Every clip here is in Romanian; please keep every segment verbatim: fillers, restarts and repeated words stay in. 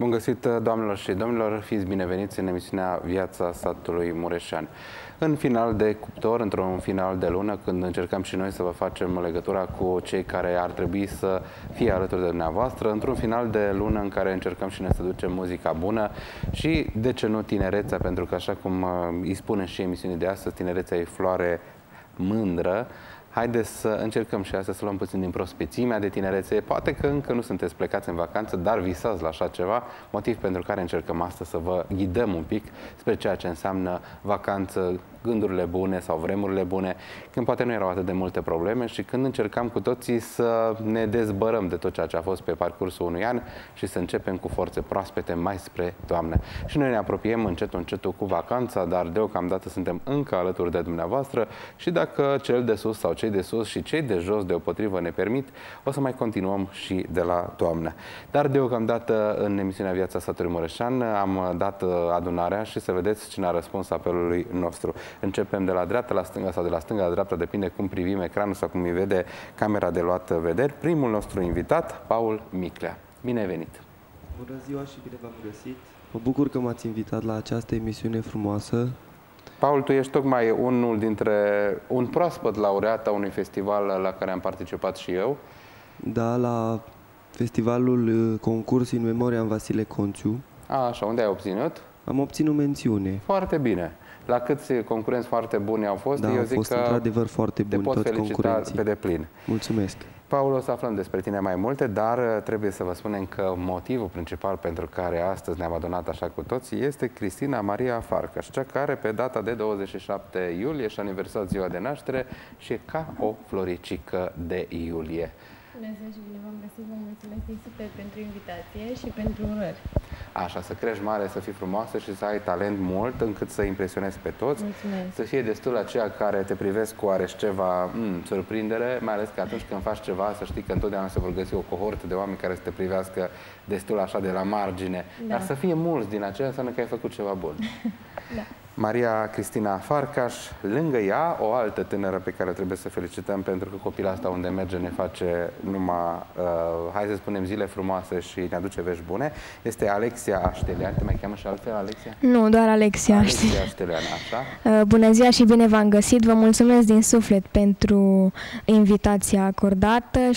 Bun găsit, doamnelor și domnilor, fiți bineveniți în emisiunea Viața satului mureșean. În final de cuptor, într-un final de lună, când încercăm și noi să vă facem legătura cu cei care ar trebui să fie alături de dumneavoastră, într-un final de lună în care încercăm și noi să ducem muzica bună și, de ce nu, tinerețea, pentru că, așa cum îi spune și emisiunii de astăzi, tinerețea e floare mândră. Haideți să încercăm și astăzi să luăm puțin din prospețimea de tinerețe. Poate că încă nu sunteți plecați în vacanță, dar visați la așa ceva, motiv pentru care încercăm astăzi să vă ghidăm un pic spre ceea ce înseamnă vacanță, gândurile bune sau vremurile bune, când poate nu erau atât de multe probleme și când încercam cu toții să ne dezbărăm de tot ceea ce a fost pe parcursul unui an și să începem cu forțe proaspete mai spre toamnă. Și noi ne apropiem încetul încetul cu vacanța, dar deocamdată suntem încă alături de dumneavoastră și dacă cel de sus sau cei de sus și cei de jos deopotrivă ne permit, o să mai continuăm și de la toamnă. Dar deocamdată în emisiunea Viața satului mureșean am dat adunarea și să vedeți cine a răspuns apelului nostru. Începem de la dreapta la stânga sau de la stânga la dreapta, depinde cum privim ecranul sau cum îi vede camera de luat vederi. Primul nostru invitat, Paul Miclea. Bine ai venit! Bună ziua și bine v-am găsit! Mă bucur că m-ați invitat la această emisiune frumoasă. Paul, tu ești tocmai unul dintre, un proaspăt laureat a unui festival la care am participat și eu. Da, la festivalul concurs in memoria Vasile Conțiu. A, așa, unde ai obținut? Am obținut mențiune. Foarte bine. La câți concurenți foarte buni au fost? Da, eu au zic fost că într-adevăr foarte buni te pot toți felicita concurenții. pe deplin. Mulțumesc! Paul, o să aflăm despre tine mai multe, dar trebuie să vă spunem că motivul principal pentru care astăzi ne-am adunat așa cu toții este Cristina Maria Farcaș, cea care pe data de douăzeci și șapte iulie și-a aniversat ziua de naștere și e ca o floricică de iulie. Bună ziua și bine v-am găsit, vă mulțumesc din super pentru invitație și pentru urări. Așa, să crești mare, să fii frumoasă și să ai talent mult încât să impresionezi pe toți. Mulțumesc. Să fie destul aceia care te privesc cu oareși ceva mm, surprindere, mai ales că atunci când faci ceva, să știi că întotdeauna se vor găsi o cohortă de oameni care să te privească destul așa de la margine. Da. Dar să fie mulți din aceea înseamnă că ai făcut ceva bun. Da. Maria Cristina Farcaș, lângă ea, o altă tânără pe care trebuie să felicităm pentru că copila asta unde merge ne face numai, uh, hai să spunem, zile frumoase și ne aduce vești bune, este Alexia Aștelean. Te mai cheamă și altfel, Alexia? Nu, doar Alexia. Alexia Aștelean, așa. Uh, bună ziua și bine v-am găsit. Vă mulțumesc din suflet pentru invitația acordată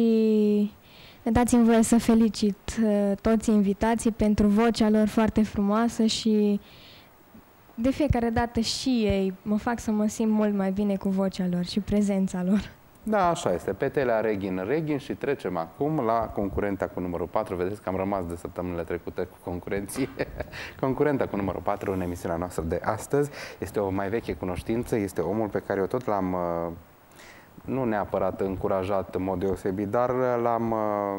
și dați-mi voie să felicit uh, toți invitații pentru vocea lor foarte frumoasă și de fiecare dată și ei mă fac să mă simt mult mai bine cu vocea lor și prezența lor. Da, așa este. Petelea Reghin Reghin și trecem acum la concurenta cu numărul patru. Vedeți că am rămas de săptămânile trecute cu concurenții. Concurenta cu numărul patru în emisiunea noastră de astăzi este o mai veche cunoștință, este omul pe care eu tot l-am, nu neapărat încurajat în mod deosebit, dar l-am...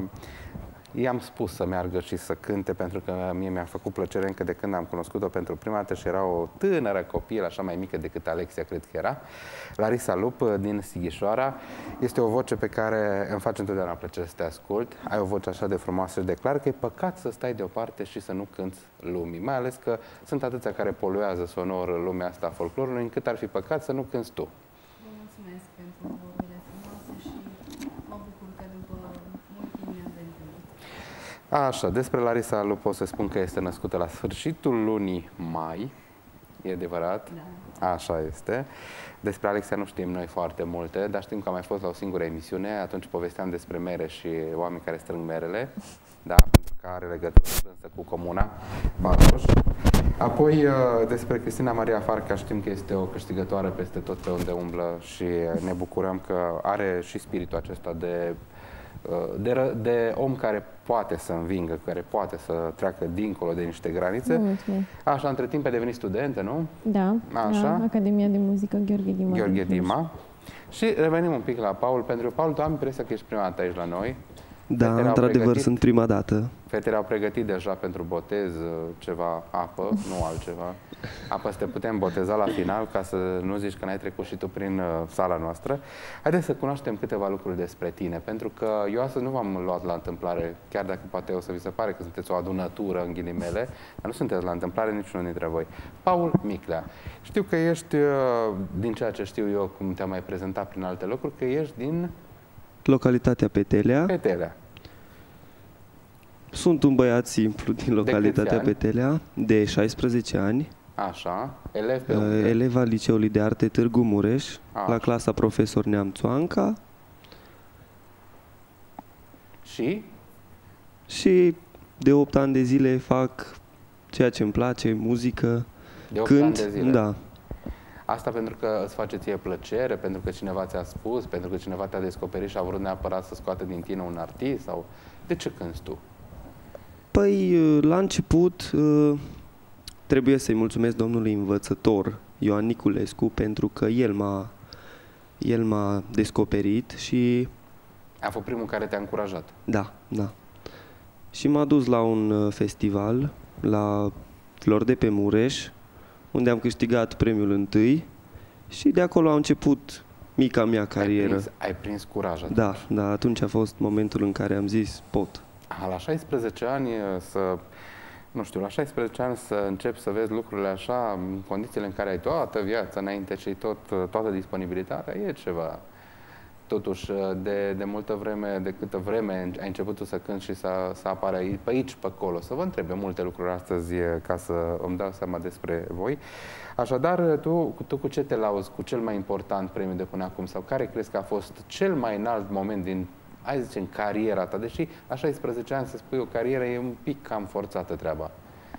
I-am spus să meargă și să cânte, pentru că mie mi-a făcut plăcere încă de când am cunoscut-o pentru prima dată și era o tânără copilă, așa mai mică decât Alexia, cred că era. Larisa Lup, din Sighișoara. Este o voce pe care îmi face întotdeauna plăcere să te ascult. Ai o voce așa de frumoasă și de clar că e păcat să stai deoparte și să nu cânți lumii. Mai ales că sunt atâția care poluează sonor lumea asta a folclorului, încât ar fi păcat să nu cânți tu. Vă mulțumesc pentru vorbile frumoase și mă bucur că după mult timp ne-am reîntâlnit. Așa, despre Larisa Lup pot să spun că este născută la sfârșitul lunii mai. E adevărat? Da. Așa este. Despre Alexia nu știm noi foarte multe, dar știm că am mai fost la o singură emisiune. Atunci povesteam despre mere și oameni care strâng merele. Da, pentru că are legătură strânsă cu comuna Baroș. Apoi, despre Cristina Maria Farcaș, știm că este o câștigătoare peste tot pe unde umblă și ne bucurăm că are și spiritul acesta de De, de om care poate să învingă, care poate să treacă dincolo de niște granițe. Mulțumesc. Așa, între timp ai devenit studentă, nu? Da, Așa. La Academia de Muzică Gheorghe Dima. Gheorghe Dima. Și revenim un pic la Paul, pentru că, Paul, tu am impresia că ești prima dată aici la noi. Da, într-adevăr, sunt prima dată. Fetele au pregătit deja pentru botez ceva apă, nu altceva. Apă să te putem boteza la final, ca să nu zici că n-ai trecut și tu prin uh, sala noastră. Haideți să cunoaștem câteva lucruri despre tine, pentru că eu astăzi nu v-am luat la întâmplare, chiar dacă poate o să vi se pare că sunteți o adunătură în ghilimele, dar nu sunteți la întâmplare niciunul dintre voi. Paul Miclea, știu că ești, uh, din ceea ce știu eu, cum te-am mai prezentat prin alte locuri, că ești din... Localitatea Petelea. Petelea. Sunt un băiat simplu din localitatea Petelea, de șaisprezece ani. Așa, elev pe uh, unde? Elev al Liceului de Arte Târgu Mureș, Așa. La clasa Profesor Neamțu Anca. Și? Și de opt ani de zile fac ceea ce îmi place, muzică, De opt cânt, ani de zile? da. Asta pentru că îți face ție plăcere, pentru că cineva ți-a spus, pentru că cineva te-a descoperit și a vrut neapărat să scoată din tine un artist? Sau de ce cânti tu? Păi, la început, trebuie să-i mulțumesc domnului învățător Ioan Niculescu, pentru că el m-a, el m-a descoperit și... A fost primul care te-a încurajat? Da, da. Și m-a dus la un festival, la Flori de pe Mureș, unde am câștigat premiul întâi și de acolo a început mica mea carieră. Ai prins, ai prins curaj atunci. Da, da, atunci a fost momentul în care am zis, pot. A, la șaisprezece ani să, nu știu, la șaisprezece ani să începi să vezi lucrurile așa, în condițiile în care ai toată viața înainte și tot, toată disponibilitatea, e ceva. Totuși, de, de multă vreme, de câtă vreme ai început tu să cânti și să, să apare aici, pe aici, pe acolo, să vă întrebe multe lucruri astăzi ca să îmi dau seama despre voi. Așadar, tu, tu cu ce te lauzi, cu cel mai important premiu de până acum sau care crezi că a fost cel mai înalt moment din, hai zice, în cariera ta? Deși la șaisprezece ani să spui o carieră e un pic cam forțată treaba.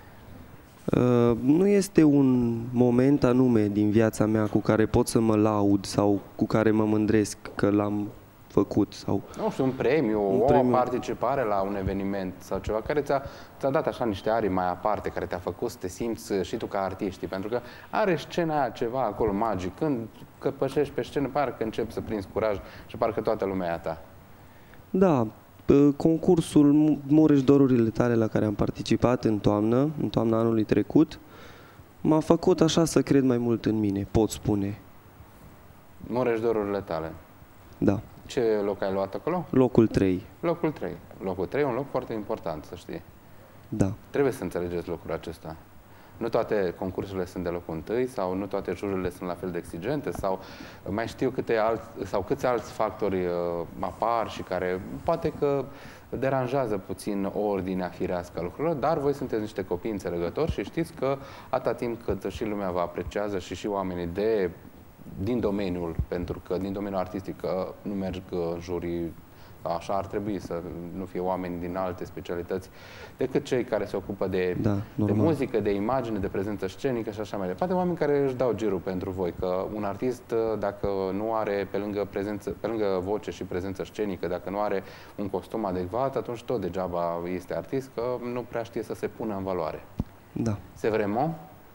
Uh, nu este un moment anume din viața mea cu care pot să mă laud sau cu care mă mândresc că l-am făcut. Sau nu știu, un premiu, un o premiu. participare la un eveniment sau ceva care ți-a, ți-a dat așa niște arii mai aparte, care te-a făcut să te simți și tu ca artiști, pentru că are scena aia ceva acolo magic, când căpășești pe scenă, parcă începi să prinzi curaj și parcă toată lumea e a ta. Da, concursul Mureș Dorurile Tale la care am participat în toamnă, în toamna anului trecut, m-a făcut așa să cred mai mult în mine, pot spune. Mureș Dorurile Tale. Da. Ce loc ai luat acolo? Locul trei. Locul trei. Locul trei e un loc foarte important, să știi. Da. Trebuie să înțelegeți lucrul acesta. Nu toate concursurile sunt de locul întâi sau nu toate jururile sunt la fel de exigente sau mai știu câte alți, sau câți alți factori uh, apar și care poate că deranjează puțin ordinea firească a lucrurilor, dar voi sunteți niște copii înțelegători și știți că atâta timp cât și lumea vă apreciază și și oamenii de, din domeniul, pentru că din domeniul artistic nu merg jurii, așa ar trebui să nu fie oameni din alte specialități decât cei care se ocupă de, da, de muzică, de imagine, de prezență scenică și așa mai departe. Oameni care își dau girul pentru voi, că un artist, dacă nu are pe lângă, prezență, pe lângă voce și prezență scenică, dacă nu are un costum adecvat, atunci tot degeaba este artist, că nu prea știe să se pună în valoare. Da. C'est vraiment?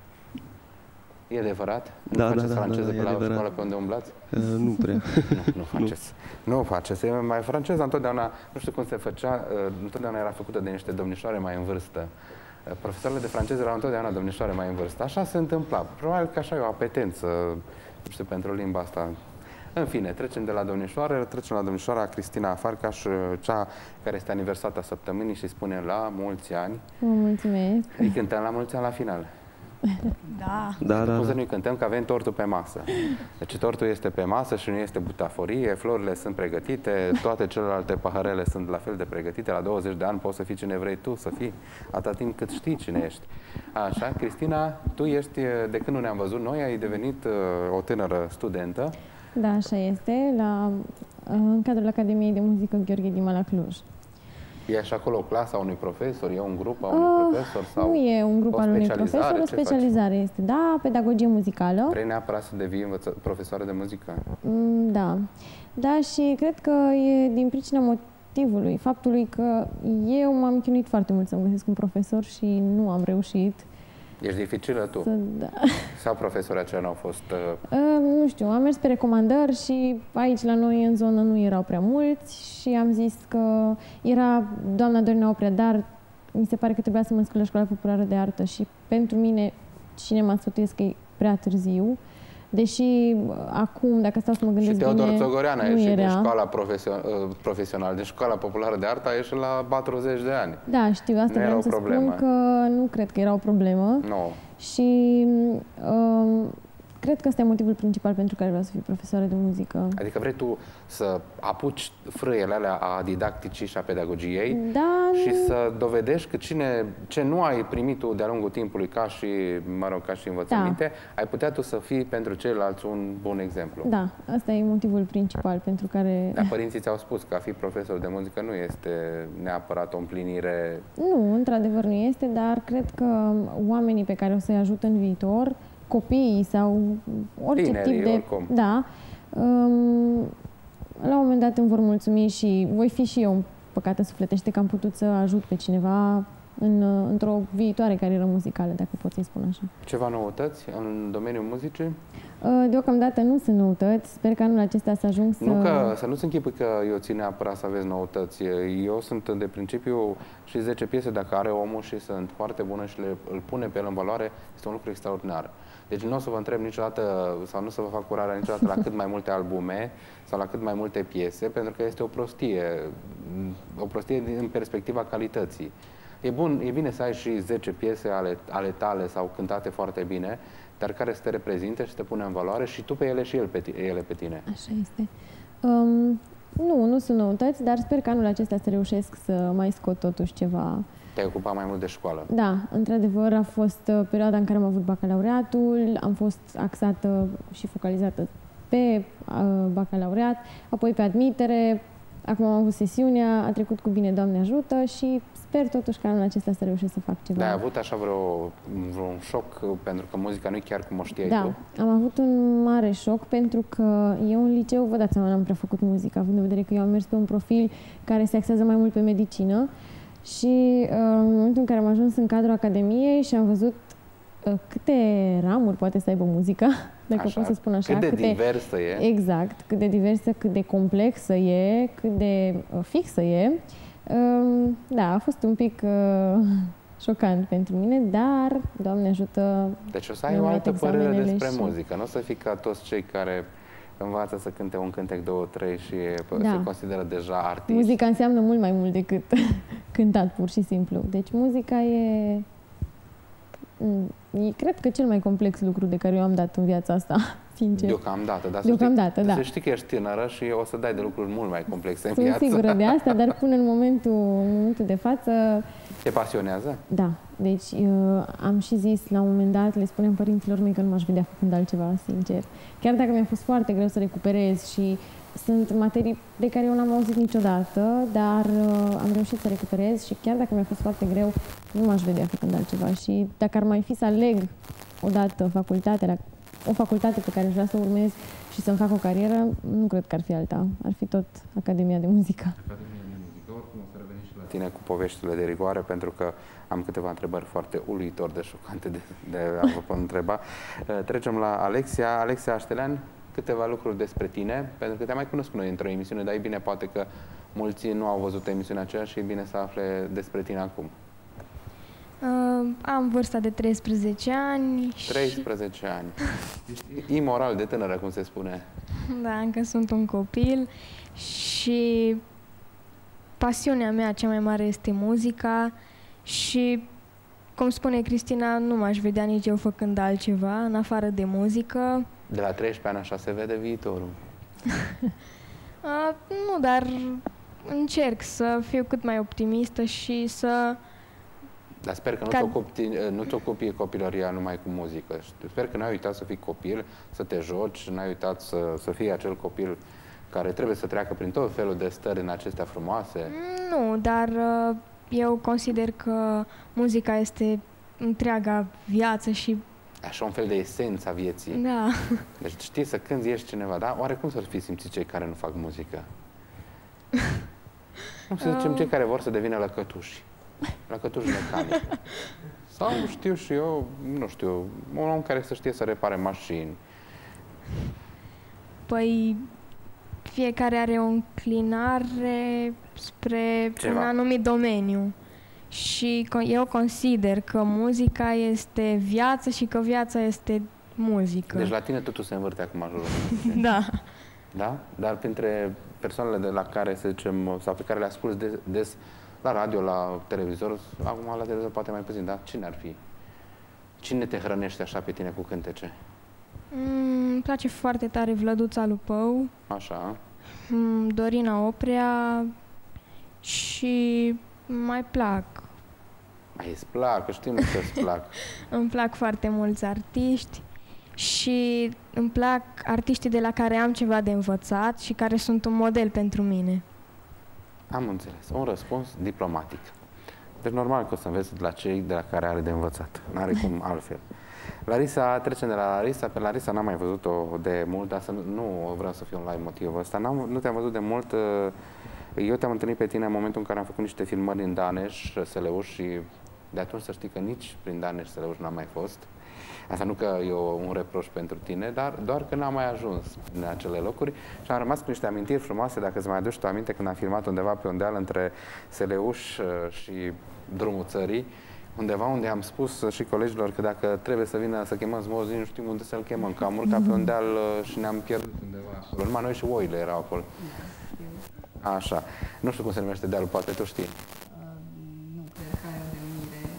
E adevărat? Da, nu faceți da, da, franceză da, pe la adevărat. școală pe unde umblați? Uh, nu prea. nu, nu faceți. Nu, nu faceți. E mai franceza întotdeauna, nu știu cum se făcea, uh, întotdeauna era făcută de niște domnișoare mai în vârstă. Uh, profesoarele de franceză erau întotdeauna domnișoare mai în vârstă. Așa se întâmpla. Probabil că așa e o apetență, nu știu, pentru limba asta. În fine, trecem de la domnișoară, trecem la domnișoara Cristina Farcaș, cea care este aniversata săptămânii și spune la mulți ani. Vă mulțumesc. Îi cântăm la mulți ani la final. Da. Da, da, Cum da. să nu-i cântăm că avem tortul pe masă. Deci tortul este pe masă și nu este butaforie, florile sunt pregătite, toate celelalte paharele sunt la fel de pregătite. La douăzeci de ani poți să fii cine vrei tu să fii, atâta timp cât știi cine ești. Așa, Cristina, tu ești, de când nu ne-am văzut noi, ai devenit uh, o tânără studentă. Da, așa este, la, în cadrul Academiei de Muzică Gheorghe Dima la Cluj. E și acolo o clasă a unui profesor, e un grup a unui Uh, profesor? Sau nu e un grup o al unui specializare? profesor, o Ce faci? specializare este, da, pedagogie muzicală. Vrei neapărat să devii învăță profesoară de muzică? Mm, Da, da, și cred că e din pricina motivului, faptului că eu m-am chinuit foarte mult să-mi găsesc un profesor și nu am reușit. Ești dificilă tu? Să, da. Sau profesorii aceia nu au fost... Uh... Uh, nu știu, am mers pe recomandări și aici la noi în zonă nu erau prea mulți și am zis că era doamna Dorina Oprea, dar mi se pare că trebuia să mă înscriu la Școala Populară de Artă și pentru mine cine mă sfătuiesc că e prea târziu, deși acum, dacă stau să mă gândesc și Teodor bine, Țogorean a nu ieșit din era. școala profesio- profesională, din Școala Populară de Artă, a ieșit la patruzeci de ani. Da, știu, asta Nu era vreau o să problemă. spun că nu cred că era o problemă. Nu. Și um, cred că ăsta e motivul principal pentru care vreau să fiu profesoară de muzică. Adică vrei tu să apuci frâiele alea a didacticii și a pedagogiei Da, și să dovedești că cine, ce nu ai primit tu de-a lungul timpului ca și, mă rog, ca și învățăminte, da. ai putea tu să fii pentru ceilalți un bun exemplu. Da, asta e motivul principal pentru care... Dar părinții ți-au spus că a fi profesor de muzică nu este neapărat o împlinire... Nu, într-adevăr nu este, dar cred că oamenii pe care o să-i ajut în viitor, copiii sau orice Tinerii, tip de... oricum. Da, um, la un moment dat îmi vor mulțumi și voi fi și eu păcată sufletește că am putut să ajut pe cineva în, într-o viitoare carieră muzicală, dacă pot să-i spun așa. Ceva noutăți în domeniul muzicii? Deocamdată nu sunt noutăți. Sper că anul acesta să ajung să... Nu că, să nu-ți închipui că eu țin neapărat să aveți noutăți. Eu sunt de principiu și zece piese, dacă are omul și sunt foarte bune și le, îl pune pe el în valoare, este un lucru extraordinar. Deci nu o să vă întreb niciodată, sau nu o să vă fac curarea niciodată la cât mai multe albume sau la cât mai multe piese, pentru că este o prostie, o prostie din perspectiva calității. E bun, e bine să ai și zece piese ale, ale tale sau cântate foarte bine, dar care să te reprezinte și să te pune în valoare și tu pe ele și el pe tine, ele pe tine. Așa este. Um, nu, nu sunt noutăți, dar sper că anul acesta să reușesc să mai scot totuși ceva. Te-ai ocupat mai mult de școală. Da, într-adevăr a fost perioada în care am avut bacalaureatul, am fost axată și focalizată pe uh, bacalaureat, apoi pe admitere. Acum am avut sesiunea, a trecut cu bine, Doamne ajută, și sper totuși că anul acesta să reușesc să fac ceva. Dar ai avut așa vreo, vreun șoc, pentru că muzica nu e chiar cum o știai da, tu? Da, am avut un mare șoc pentru că eu în liceu, vă dați seama, n-am prea făcut muzică, având în vedere că eu am mers pe un profil care se axează mai mult pe medicină și uh, în momentul în care am ajuns în cadrul academiei și am văzut uh, câte ramuri poate să aibă muzica, dacă așa, pot să spun așa. Cât de câte, diversă e. Exact, cât de diversă, cât de complexă e, cât de uh, fixă e. Uh, da, a fost un pic uh, șocant pentru mine, dar, Doamne ajută... Deci o să ai o altă părere despre și... muzică, nu o să fii ca toți cei care învață să cânte un cântec, două, trei și da. se consideră deja artist. Muzica înseamnă mult mai mult decât cântat, pur și simplu. Deci muzica e... E, cred că cel mai complex lucru de care eu am dat în viața asta, sincer. Deocamdată, dar Deocamdată, să, știi, da. să știi că ești tânără și o să dai de lucruri mult mai complexe în Sunt viață. Sunt sigură de asta, dar până în momentul, în momentul de față... Te pasionează? Da. Deci eu am și zis la un moment dat, le spuneam părinților mei că nu m-aș vedea făcând altceva, sincer. Chiar dacă mi-a fost foarte greu să recuperez și sunt materii de care eu n-am auzit niciodată, dar uh, am reușit să recuperez și chiar dacă mi-a fost foarte greu, nu m-aș vedea făcând altceva. Și dacă ar mai fi să aleg odată facultatea, o facultate pe care aș vrea să urmez și să-mi fac o carieră, nu cred că ar fi alta. Ar fi tot Academia de Muzică. Academia de Muzică. Oricum o să revenim și la tine cu poveștile de rigoare, pentru că am câteva întrebări foarte uluitor de șocante de, de a vă pot întreba. Trecem la Alexia. Alexia Aștelean, câteva lucruri despre tine, pentru că te-am mai cunoscut noi într-o emisiune, dar e bine, poate că mulți nu au văzut emisiunea aceea și e bine să afle despre tine acum. Uh, am vârsta de treisprezece ani. treisprezece și... ani. Ești imoral de tânără, cum se spune. Da, încă sunt un copil și pasiunea mea cea mai mare este muzica și, cum spune Cristina, nu m-aș vedea nici eu făcând altceva în afară de muzică. De la treisprezece ani așa se vede viitorul. uh, nu, dar încerc să fiu cât mai optimistă și să... Dar sper că nu-ți ocupi, nu-ți ocupi copilăria numai cu muzică. Sper că n-ai uitat să fii copil, să te joci, n-ai uitat să, să fii acel copil care trebuie să treacă prin tot felul de stări în acestea frumoase. Nu, dar eu consider că muzica este întreaga viață și... Așa un fel de esență a vieții. Da. Deci știi să cânti, ești cineva, dar oare cum să-l fi simțit cei care nu fac muzică? Cum să zicem, cei care vor să devină lăcătuși. Lăcătuși mecanici. Sau știu și eu, nu știu, un om care să știe să repare mașini. Păi, fiecare are o înclinare spre Ceva. un anumit domeniu. Și eu consider că muzica este viață și că viața este muzică. Deci la tine totul se învârte acum în jurul. Da. Da? Dar printre persoanele de la care, să zicem, sau pe care le asculți des, des la radio, la televizor, acum la televizor poate mai puțin, dar cine ar fi? Cine te hrănește așa pe tine cu cântece? Mm, îmi place foarte tare Vlăduța Lupău, Așa. mm, Dorina Oprea și mai plac. Mai îți plac, că știm că îți plac. Îmi plac foarte mulți artiști și îmi plac artiștii de la care am ceva de învățat și care sunt un model pentru mine. Am înțeles. Un răspuns diplomatic. Deci normal că o să înveți de la cei de la care are de învățat. N-are cum altfel. Larisa, trecem de la Larisa. Pe Larisa n-am mai văzut-o de mult, dar să nu, nu vreau să fiu un live motivul ăsta. N-am, nu te-am văzut de mult. Eu te-am întâlnit pe tine în momentul în care am făcut niște filmări în Daneș, Seleuș, și de atunci să știi că nici prin Daneș, Seleuș n-am mai fost. Asta nu că e un reproș pentru tine, dar doar că n-am mai ajuns în acele locuri și am rămas cu niște amintiri frumoase, dacă îți mai aduci tu aminte, când am filmat undeva pe un deal între Seleuș și drumul țării, undeva unde am spus și colegilor că dacă trebuie să vină să chemăm Zmozi, nu știm unde să-l chemăm, că am urcat pe un deal și ne-am pierdut undeva acolo. Numai noi și oile erau acolo. Așa. Nu știu cum se numește dealul, poate tu știi. Nu cred că ai o denumire.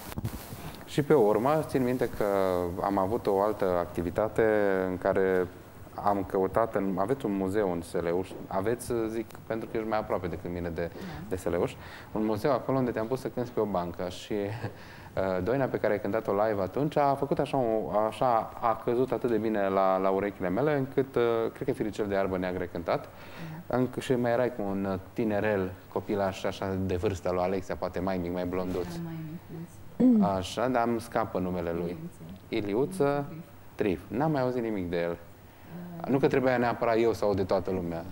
Și pe urmă, țin minte că am avut o altă activitate în care am căutat, în, aveți un muzeu în Seleuș, aveți, zic, pentru că ești mai aproape decât mine de, de Seleuș, un muzeu acolo unde te-am pus să cânti pe o bancă și uh, Doina pe care ai cântat-o live atunci a făcut așa, un, așa, a căzut atât de bine la, la urechile mele, încât, uh, cred că Firicel de Iarbă Neagră cântat, mm. Înc- și mai erai cu un tinerel copilaș așa de vârsta lui Alexia, poate mai mic, mai blonduț. Mai micuț. Așa, dar îmi scapă numele lui. Iliuță Trif. N-am mai auzit nimic de el. Nu că trebuia neapărat eu să aud de toată lumea.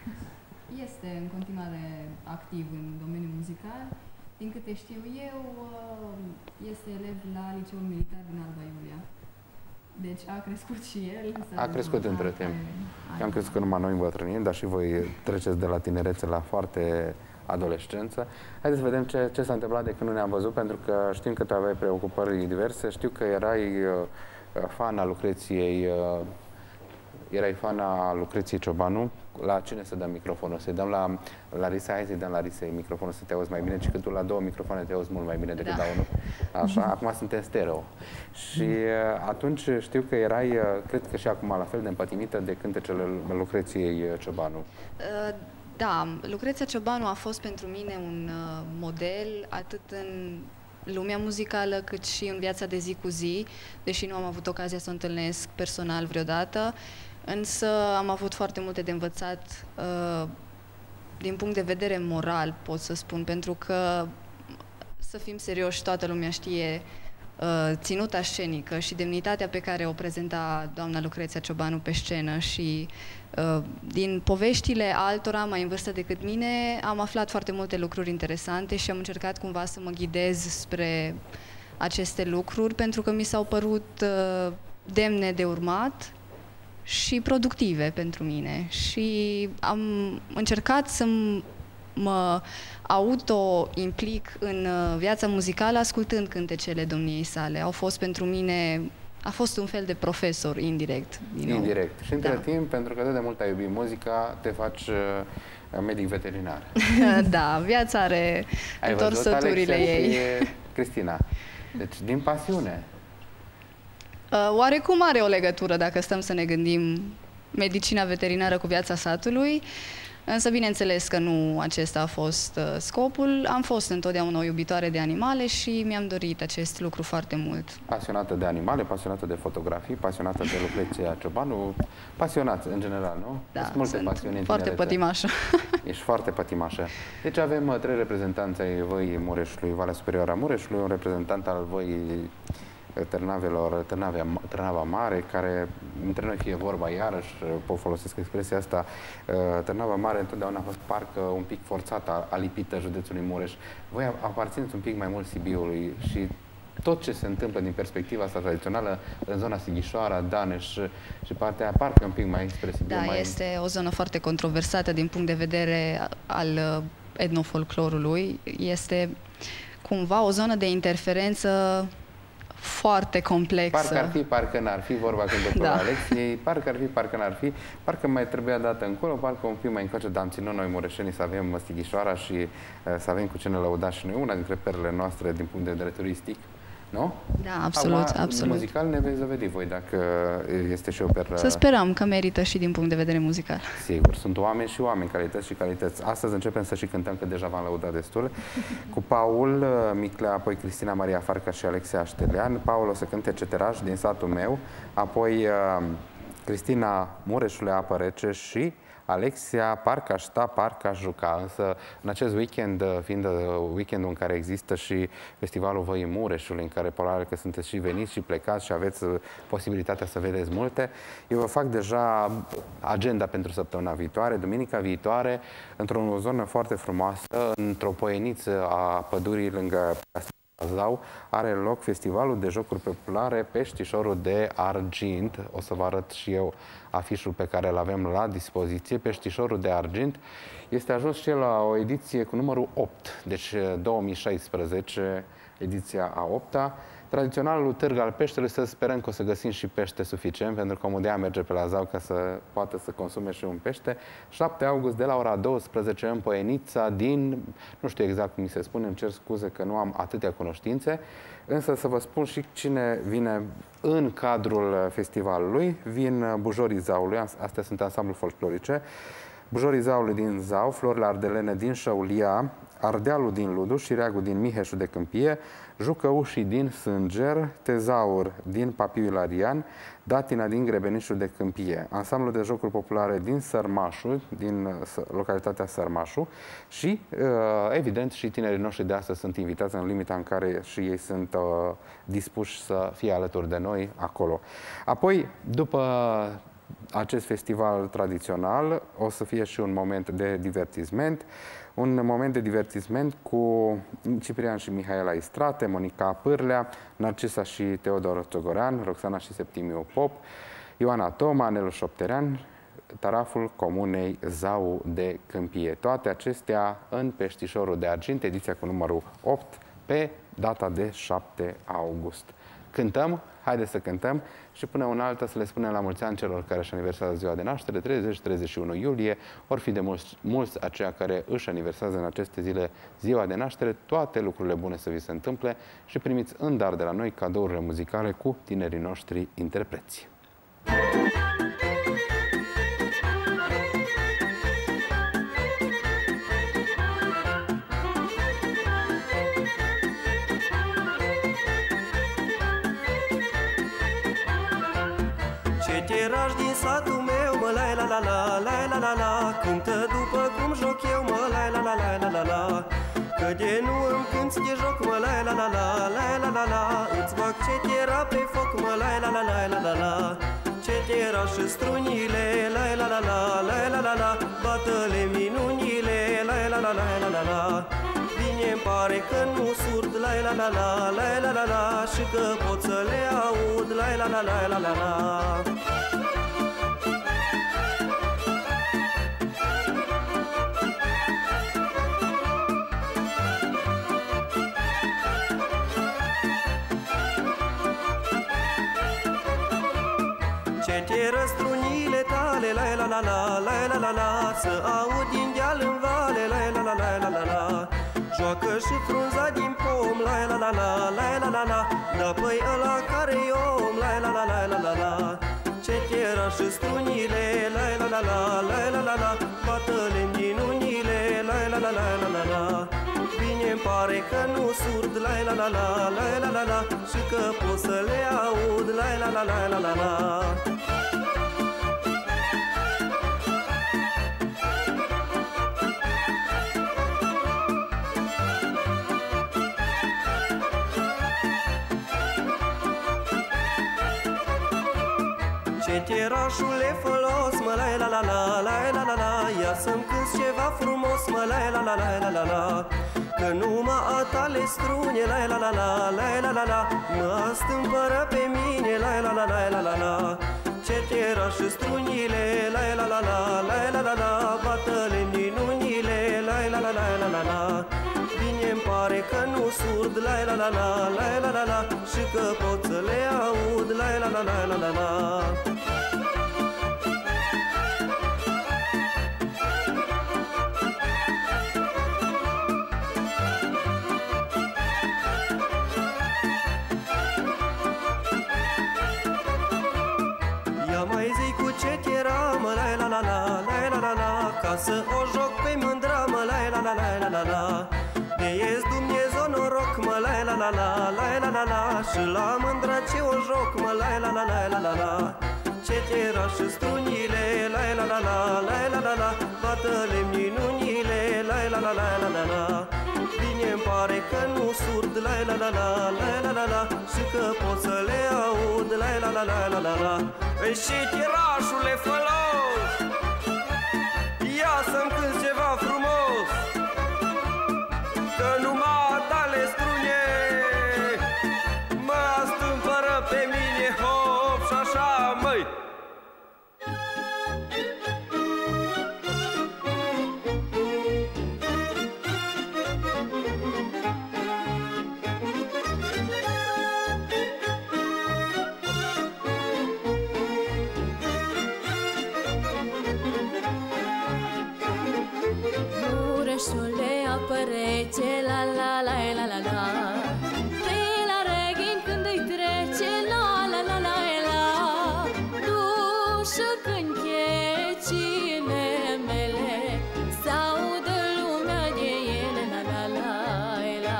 Este în continuare activ în domeniul muzical. Din câte știu eu, este elev la Liceul Militar din Alba Iulia. Deci a crescut și el. A crescut între timp. Eu am crezut că numai noi îmbătrânim, dar și voi treceți de la tinerețe la foarte adolescență. Haideți să vedem ce, ce s-a întâmplat de când nu ne-am văzut, pentru că știm că tu aveai preocupări diverse. Știu că erai uh, fan a Lucreției, uh, erai fan a Lucreției Ciobanu. La cine să dăm microfonul? Să-i dăm la Larisa, hai să-i dăm Larisei microfonul să te auzi mai bine, ci că tu la două microfoane te auzi mult mai bine decât da. la unul. Așa, acum suntem stereo. Și uh, atunci știu că erai, uh, cred că și acum la fel de împătimită de cântecele Lucreției Ciobanu. Uh. Da, Lucreția Ciobanu a fost pentru mine un uh, model atât în lumea muzicală cât și în viața de zi cu zi, deși nu am avut ocazia să o întâlnesc personal vreodată, însă am avut foarte multe de învățat uh, din punct de vedere moral, pot să spun, pentru că, să fim serioși, toată lumea știe uh, ținuta scenică și demnitatea pe care o prezenta doamna Lucreția Ciobanu pe scenă și uh, din poveștile altora mai în vârstă decât mine am aflat foarte multe lucruri interesante și am încercat cumva să mă ghidez spre aceste lucruri pentru că mi s-au părut uh, demne de urmat și productive pentru mine și am încercat să mă auto-implic în viața muzicală ascultând cântecele domniei sale. Au fost pentru mine, a fost un fel de profesor indirect. Din nou. Indirect. Și între da. timp, pentru că atât de mult ai iubit muzica, te faci uh, medic veterinar. Da, viața are întorsăturile ei. Și Cristina. Deci, din pasiune. Uh, oarecum are o legătură, dacă stăm să ne gândim, medicina veterinară cu viața satului. Însă, bineînțeles că nu acesta a fost uh, scopul. Am fost întotdeauna o iubitoare de animale și mi-am dorit acest lucru foarte mult. Pasionată de animale, pasionată de fotografii, pasionată de Lucreția Ciobanu, pasionați în general, nu? Da, sunt multe sunt pasiuni în foarte pătimașă. Ești foarte pătimașă. Deci avem uh, trei reprezentanți ai voi Mureșului, Valea Superioară a Mureșului, un reprezentant al voi Târnavelor, Târnavea, Târnava Mare, care între noi fie vorba, iarăși pot folosesc expresia asta, Târnava Mare întotdeauna a fost parcă un pic forțată, alipită județului Mureș. Voi aparțineți un pic mai mult Sibiului și tot ce se întâmplă din perspectiva asta tradițională în zona Sighișoara, Daneș și partea aia, parcă un pic mai spre Sibiu. Da, mai... este o zonă foarte controversată din punct de vedere al etnofolclorului. Este cumva o zonă de interferență foarte complexă. Parcă ar fi, parcă n-ar fi, vorba când doctorul da. Alexiei, parcă ar fi, parcă n-ar fi, parcă mai trebuia dată încolo, parcă un pic mai încoace, dar am ținut noi mureșenii să avem Sighișoara și uh, să avem cu ce ne lăuda și noi, una dintre perlele noastre din punct de vedere turistic, Nu? Da, absolut, Acum, absolut. muzical ne veți dovedi voi dacă este și operă... Să sperăm că merită și din punct de vedere muzical. Sigur, sunt oameni și oameni, calități și calități. Astăzi începem să și cântăm, că deja v-am lăudat destul, cu Paul Miclea, apoi Cristina Maria Farca și Alexia Aștelean. Paul o să cânte Ceteraș din satul meu, apoi Cristina Mureșule Apă Rece și Alexia Parcă aș sta, parcă aș juca. Însă în acest weekend, fiind weekendul în care există și Festivalul Văii Mureșului, în care probabil că sunteți și veniți și plecați și aveți posibilitatea să vedeți multe, eu vă fac deja agenda pentru săptămâna viitoare. Duminica viitoare, într-o zonă foarte frumoasă, într-o poieniță a pădurii lângă Zau, are loc Festivalul de Jocuri Populare Peștișorul de Argint. O să vă arăt și eu afișul pe care îl avem la dispoziție. Peștișorul de Argint este ajuns și el la o ediție cu numărul opt, deci două mii șaisprezece, ediția a opta. Tradiționalul târg al peștelui, să sperăm că o să găsim și pește suficient, pentru că omul de-aia merge pe la Zau ca să poată să consume și un pește. șapte august de la ora douăsprezece în Poienița din, nu știu exact cum mi se spune, îmi cer scuze că nu am atâtea cunoștințe, însă să vă spun și cine vine în cadrul festivalului. Vin bujorii Zaului, astea sunt ansambluri folclorice, bujorii Zaului din Zau, florile ardelene din Șaulia, Ardealul din Ludu, Șireagul din Miheșul de Câmpie, Jucăușii din Sânger, Tezaur din Papiu Ilarian, Datina din Grebenișul de Câmpie, ansamblul de jocuri populare din Sărmașu, din localitatea Sărmașu și, evident, și tinerii noștri de astăzi sunt invitați în limita în care și ei sunt uh, dispuși să fie alături de noi acolo. Apoi, după acest festival tradițional, o să fie și un moment de divertisment, un moment de divertisment cu Ciprian și Mihaela Istrate, Monica Pârlea, Narcisa și Teodor Togorean, Roxana și Septimiu Pop, Ioana Toma, Nelu Șopterean, taraful Comunei Zau de Câmpie. Toate acestea în Peștișorul de Argint, ediția cu numărul opt, pe data de șapte august. Cântăm, haideți să cântăm și până una alta să le spunem la mulți ani celor care își aniversează ziua de naștere, treizeci treizeci și unu iulie, ori fi de mulți, mulți aceia care își aniversează în aceste zile ziua de naștere, toate lucrurile bune să vi se întâmple și primiți în dar de la noi cadourile muzicale cu tinerii noștri interpreți. Ceteraș din satul meu, mă lai la la la, lai la la la, cântă după cum joc eu, mă lai la la la la la la. Că de nu îmi cânti de joc, mă lai la la la, lai la la la, îți bag cetera pe foc, mă lai la la la la la la. Cetera și strunile, lai la la la, lai la la la, bată-le minunile, lai la la la la la la. Bine-mi pare că nu surd, lai la la la, lai la la la, și că pot să le aud, lai la la la la la la. Cetieră strunile tale, lai la la la, lai la la la, să aud din deal în vale, lai la la la la la la. Joacă și frunza din pom, lai la la la, lai la la la, da păi ăla care-i om, lai la la la la la la. Cetieră și strunile, lai la la la, lai la la la, bată-le în minunile, lai la la la la la la. Bine-mi pare că nu surd, lai la la la, lai la la la, și că pot să le aud, lai la la la la la la. Ceterașule folos, mă lai la la la, lai la la la, ia să-mi cânti ceva frumos, mă lai la la la la la la. Că numai a tale strune, lai la la la, lai la la la, mă stâmpără pe mine, lai la la la la la la. Ceteraș și strunile, lai la la la, lai la la la, bată-le minunile, lai la la la la la la. Bine-mi pare că nu surd, lai la la la, lai la la la, și că pot să le aud, lai la la la la la la. să o joc pe mândra, mă, la la la la la la. De ies Dumnezeu noroc, mă, la la la la la la la la. Și la mândra ce o joc, mă, la la la la la la. Ce tera și strunile, la la la la la la la la. Bată lemninunile, la la la la la la la. Bine-mi pare că nu surd, la la la la la la la la. Și că pot să le aud, la la la la la la la. Și tirașule fălos, ia să-mi cânti ceva frumos, că numai tale strune mă astâmpără pe mine, hop, și așa, măi. Mureșule apărece, la la la la la la. Pe la reghin când îi trece, la la la la la. Dușă cântecile mele, s-audă lumea de ele, la la la la.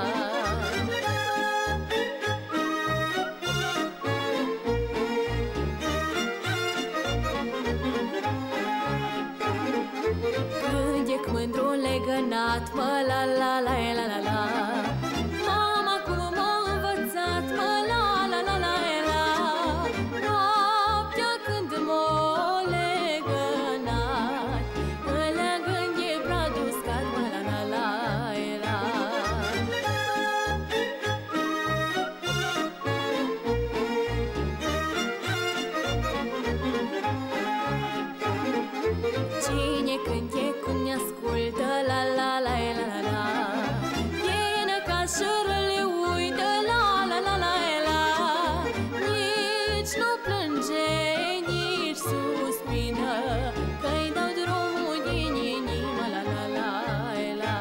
Cântec mândru legănat, mă, la la la la la la. Mama cum m-a învățat, mă, la la la la la. Noaptea când m-o legănat, mă leagă-n de bradul uscat, mă, la la la la. Cine cânte cum ne ascultă, la la la la la la. Plină ca șorele uită, la la la la la. Nici nu plânge, nici suspină, că-i dau drumul din inimă, la la la la.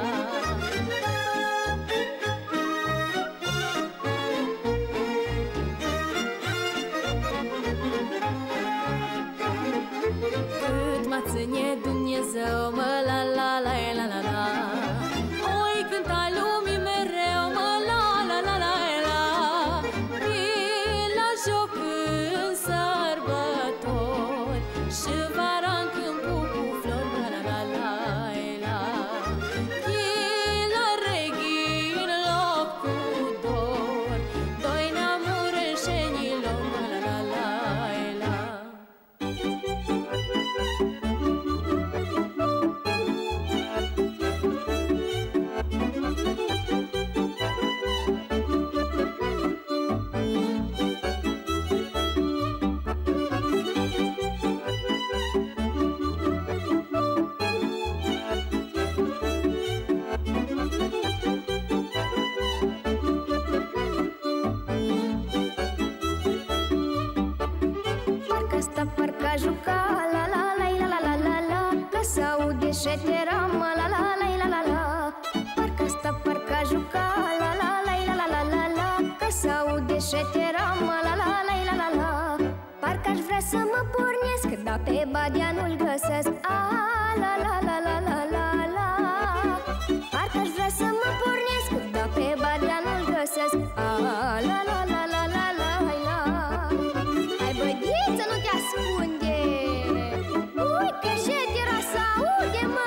Cât mă ține Dumnezeu, mă, la la la la la la. Oi cânta lumii mereu, mă, la la la la la. Vin la joc în sărbători și vara în câmpul cu flori, mă, la la la la. Vin la reghin loc cu dor, doi neamureșenilor, mă, la la la la. Parcă sta, parcă juca, la la la la la la la la. Că s-aude șetera, mă, la la la la la la. Parcă sta, parcă juca, la la la la la la la la. Că s-aude șetera, mă, la la la la la la. Parcă-aș vrea să mă pornesc, dar pe Badea nu-l găsesc, a la la la la la la la. Parcă-aș vrea să mă pornesc, dar pe Badea nu-l găsesc, a la la la la la la la. Hai bădiță, nu te ascunde, uite șetera s-aude, mă.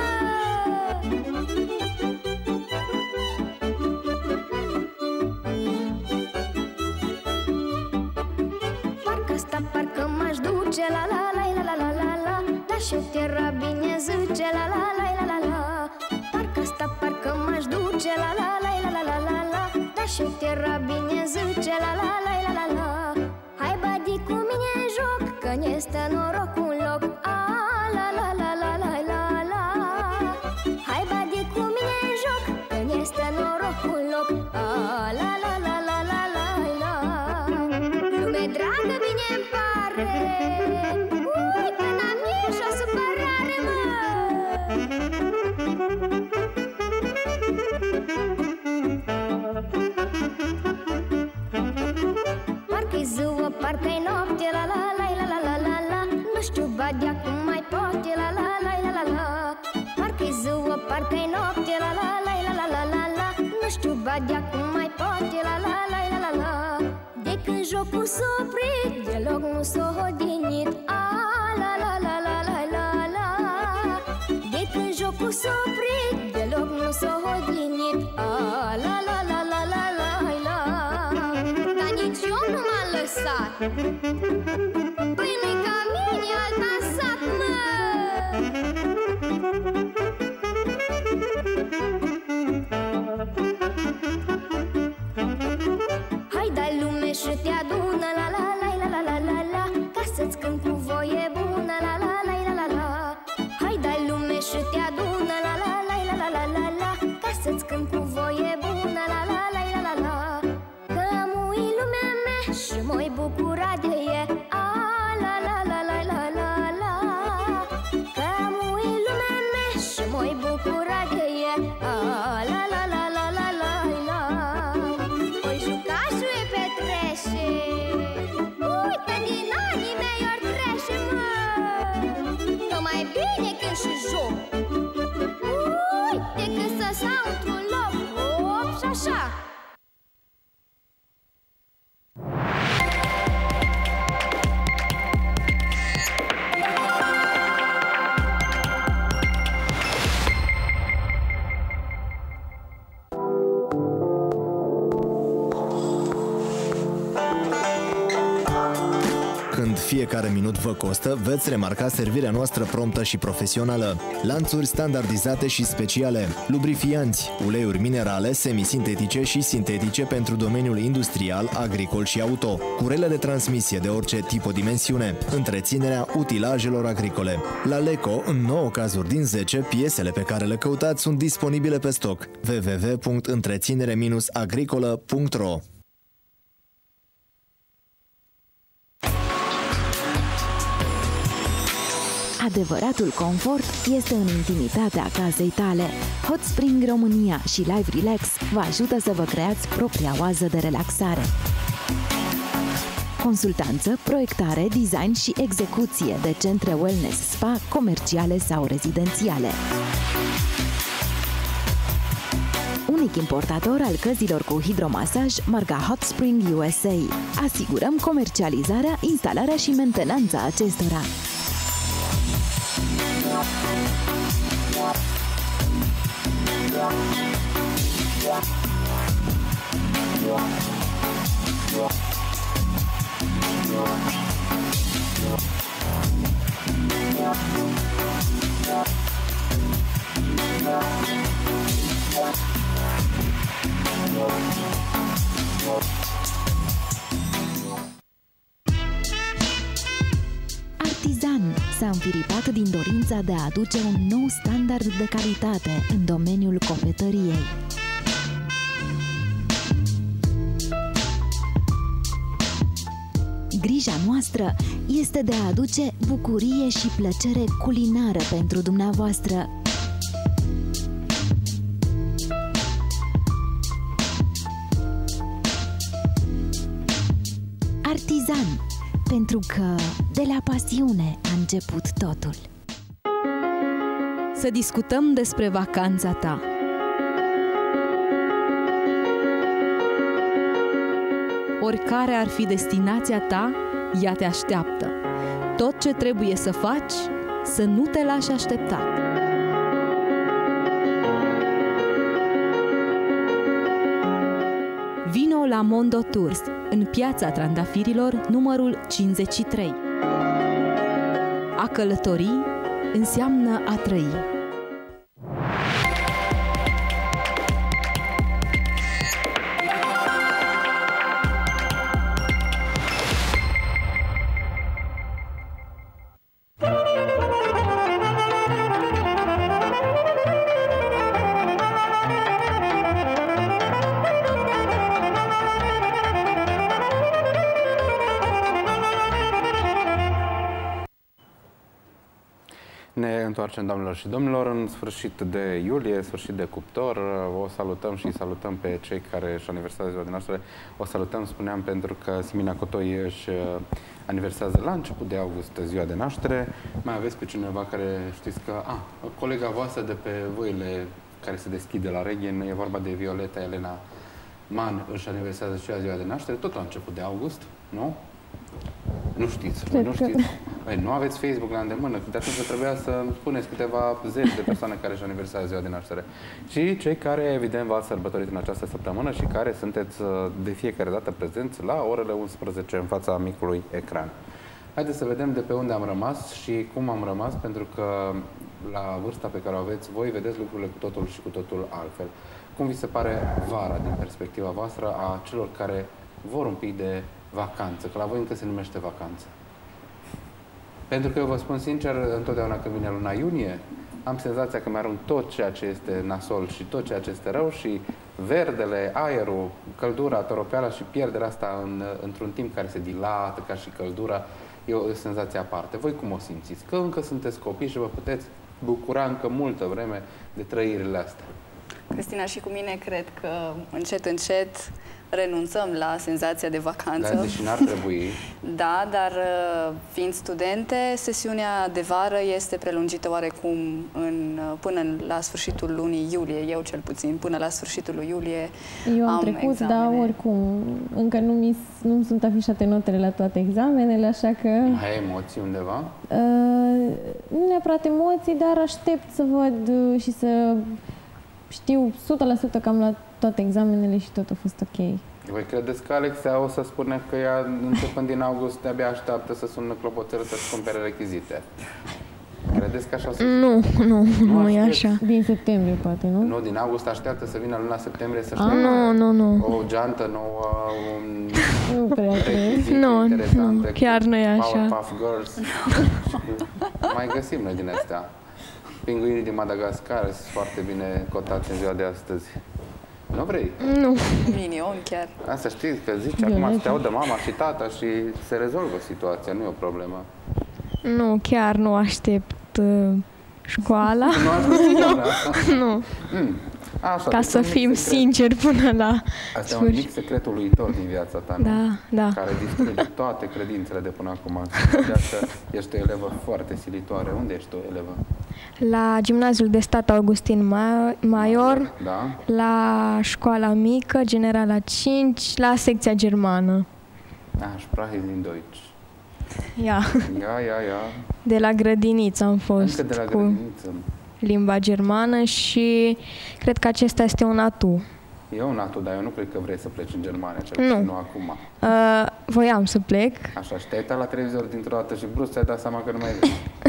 Parcă sta, parcă m-aș duce, la la la la la la la la. Dar șetera bine zice, la la la la la la. Parcă sta, parcă m-aș duce, la la la la la la la la. Dar șetera bine zice, la la la la la la. Hai badi cu mine în joc, că ne stă noroc un loc, a la la la la la la la. Hai badi cu mine în joc, că ne stă noroc un loc, a la la la la la la la. Lume dragă, bine-mi pare, uite n-am nici o supărare, mă. Parcă-i ziua, parcă-i noapte, la la la la la la la la. Nu știu Badea cum mai poate, la la la la la la. Parcă-i ziua, parcă-i noapte, la la la la la la la la. Nu știu, ba de-acum mai poate, la la la la la la. De când jocul s-a oprit, deloc nu s-a hodinit, a la la la la la la la. De când jocul s-a oprit, deloc nu s-a hodinit, a la la la la la la la. Dar nici eu nu m-am lăsat. Păi nu-i ca mine, al dansat, mă. Hai, dai lume și te adună, la la la la la la la la, ca să-ți cânt cu voie bună, la la la la la la. Hai, dai lume și te adună, la la la la la la la la, ca să-ți cânt cu voie bună, la la la la la la. Că mui lumea mea și m-oi bucura de ea, a la la la la la la la. Că mui lumea mea și m-oi bucura de ea, a la la la la la la la. Oi juca și oi petrece, uite din anii mei ori trece, mă. Că mai bine când și joc, uite când să stau într-un loc, op și așa. Când fiecare minut vă costă, veți remarca servirea noastră promptă și profesională. Lanțuri standardizate și speciale, lubrifianți, uleiuri minerale, semisintetice și sintetice pentru domeniul industrial, agricol și auto, curele de transmisie de orice tipodimensiune, întreținerea utilajelor agricole. La Leco, în nouă cazuri din zece, piesele pe care le căutați sunt disponibile pe stoc. w w w punct întreținere agricolă punct ro. Adevăratul confort este în intimitatea casei tale. Hot Spring România și Live Relax vă ajută să vă creați propria oază de relaxare. Consultanță, proiectare, design și execuție de centre wellness spa comerciale sau rezidențiale. Unic importator al căzilor cu hidromasaj, marca Hot Spring U S A. Asigurăm comercializarea, instalarea și mentenanța acestora. Artizan s-a înfiripat din dorința de a aduce un nou standard de calitate în domeniul cofetăriei. Grija noastră este de a aduce bucurie și plăcere culinară pentru dumneavoastră. Artizan, pentru că de la pasiune a început totul. Să discutăm despre vacanța ta. Oricare ar fi destinația ta, ea te așteaptă. Tot ce trebuie să faci, să nu te lași așteptat. Vino la Mondo Tours, în Piața Trandafirilor, numărul cincizeci și trei. A călători înseamnă a trăi. Ne întoarcem, doamnelor și domnilor, în sfârșit de iulie, sfârșit de cuptor. O salutăm și salutăm pe cei care își aniversează ziua de noastră. O salutăm, spuneam, pentru că Simina Cotoi își aniversează la început de august ziua de naștere. Mai aveți pe cineva care știți că... A, colega voastră de pe voile care se deschide la Reghin, e vorba de Violeta Elena Man, își aniversează și ziua de naștere, tot la început de august, nu? Nu știți, voi nu știți. Băi, nu aveți Facebook la îndemână, de atunci trebuia să spuneți câteva zeci de persoane care își aniversează ziua de naștere. Și cei care, evident, v-ați sărbătorit în această săptămână și care sunteți de fiecare dată prezenți la orele unsprezece în fața micului ecran. Haideți să vedem de pe unde am rămas și cum am rămas, pentru că la vârsta pe care o aveți voi, vedeți lucrurile cu totul și cu totul altfel. Cum vi se pare vara din perspectiva voastră a celor care vor un pic de vacanță, că la voi încă se numește vacanță? Pentru că eu vă spun sincer, întotdeauna când vine luna iunie, am senzația că mi-arunc tot ceea ce este nasol și tot ceea ce este rău și verdele, aerul, căldura, toropeala și pierderea asta în, într-un timp care se dilată ca și căldura, e o senzație aparte. Voi cum o simțiți? Că încă sunteți copii și vă puteți bucura încă multă vreme de trăirile astea. Cristina și cu mine cred că încet, încet renunțăm la senzația de vacanță. Da, deși n-ar trebui. Da, dar fiind studente, sesiunea de vară este prelungită oarecum în, până la sfârșitul lunii iulie, eu cel puțin, până la sfârșitul lui iulie. Eu am, am trecut, examene. dar oricum, încă nu mi nu sunt afișate notele la toate examenele, așa că... Mai ai emoții undeva? Uh, nu neapărat emoții, dar aștept să văd uh, și să știu o sută la sută că am luat toate examenele și tot a fost ok. Voi credeți că Alexia o să spune că ea, începând din august, de-abia așteaptă să sună clopoțelul să-și cumpere rechizite? Credeți că așa o să... Nu, nu, nu, nu e așa. Din septembrie, poate, nu? Nu, din august așteaptă să vină luna septembrie să-și Nu, nu, nu. o geantă nouă, un... Nu prea cred. Nu, nu, chiar nu e așa. Powerpuff Girls. Mai găsim noi din astea. Pinguinii din Madagascar sunt foarte bine cotați în ziua de astăzi. Nu vrei? Nu. Minion, chiar. Asta știți, că zici acum să te audă mama și tata și se rezolvă situația, nu e o problemă. Nu, chiar nu aștept uh, școala. Nu aștept școala? Nu. Mm. Așa, ca să fim sinceri până la asta e un mic secret uluitor din viața ta, nu? Da, da. Care distruge toate credințele de până acum. De asta ești o elevă foarte silitoare. Unde ești o elevă? La Gimnaziul de Stat Augustin Maior, da. La școala mică, Generala cinci, la secția germană. Ah, Sprache din Deutsch. Ia. Ia, ia, ia. De la grădiniță am fost. Încă de la cu grădiniță. Limba germană și cred că acesta este un atu. E un atu, dar eu nu cred că vrei să pleci în Germania, cel nu. puțin nu acum. Uh, voiam să plec. Așa, și te-ai uitat la televizor dintr-o dată și brusc ți-ai dat seama că nu mai vrei.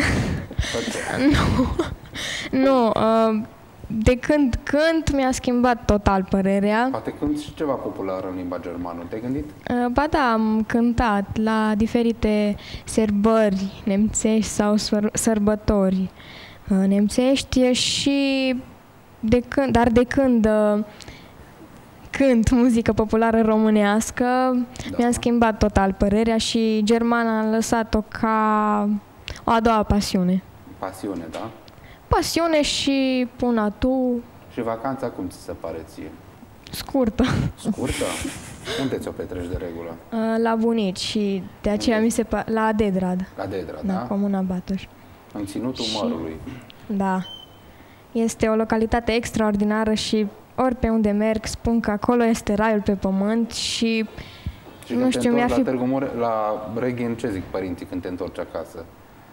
Nu. Nu. Uh, de când când mi-a schimbat total părerea. Poate când și ceva popular în limba germană, te-ai gândit? Uh, ba da, am cântat la diferite sărbări nemțești sau sărbători uh, nemțești și de când, dar de când uh, cânt muzică populară românească, da. Mi-am schimbat total părerea și germana am lăsat-o ca o a doua pasiune. Pasiune, da? Pasiune și un atu. Și vacanța cum ți se pare ție? Scurtă. Scurtă? Unde ți-o petreci de regulă? La bunici și de aceea mi se pare... La Dedrad. La Dedrad, da? Da, Comuna Batoș. În ținutul și... mărului. Da. Este o localitate extraordinară și ori pe unde merg spun că acolo este raiul pe pământ și... Și nu știu, mi-ar la fi... Târgu Mureș, la Reghin, ce zic părinții când te întorci acasă?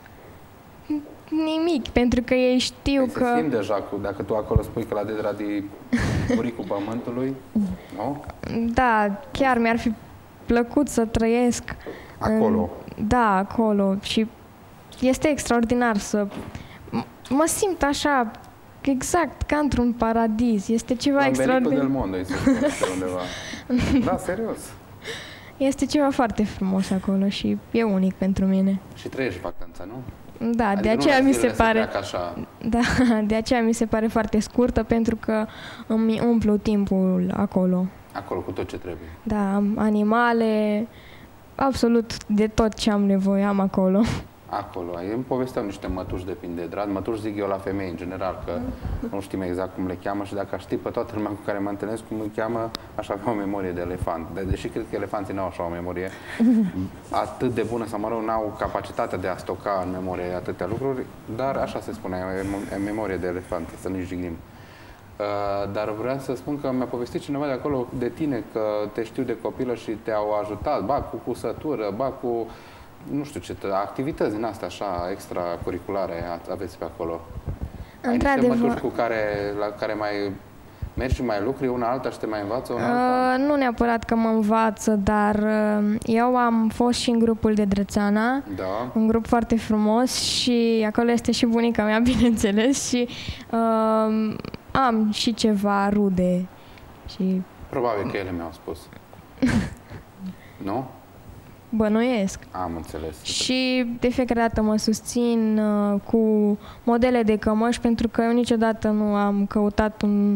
Nimic, pentru că ei știu păi că... se simt deja, cu, dacă tu acolo spui că la Dedrad e buricul pământului, nu? Da, chiar mi-ar fi plăcut să trăiesc... Acolo? În... Da, acolo. Și este extraordinar să... Mă simt așa, exact, ca într-un paradis. Este ceva extraordinar. del Mondo, îi se spune undeva. Da, serios. Este ceva foarte frumos acolo și e unic pentru mine. Și trăiești vacanța, nu? Da, adică de aceea mi se pare... Așa. Da, de aceea mi se pare foarte scurtă, pentru că îmi umplu timpul acolo. Acolo, cu tot ce trebuie. Da, am animale, absolut de tot ce am nevoie am acolo. Acolo. Îmi povesteau niște mătuși de pindedrat. Mătuși zic eu la femei în general, că nu știm exact cum le cheamă și dacă știi pe toată lumea cu care mă întâlnesc cum îi cheamă, aș avea o memorie de elefant. De deși cred că elefanții nu au așa o memorie atât de bună, sau mă rog, n-au capacitatea de a stoca în memorie atâtea lucruri, dar așa se spune, e memorie de elefant, să nu-i jignim. Uh, dar vreau să spun că mi-a povestit cineva de acolo de tine, că te știu de copilă și te-au ajutat, ba cu cusătură, ba cu, nu știu ce, activități din astea așa extracurriculare aveți pe acolo. Ai niște mătuși cu care, la care mai mergi și mai lucri una alta și te mai învață una alta? Uh, nu neapărat că mă învață, dar uh, eu am fost și în grupul de Drățana, da. Un grup foarte frumos și acolo este și bunica mea, bineînțeles, și uh, am și ceva rude. Și... Probabil că ele mi-au spus. Nu? Bănuiesc. Am înțeles. Și de fiecare dată mă susțin uh, cu modele de cămăși, pentru că eu niciodată nu am căutat un,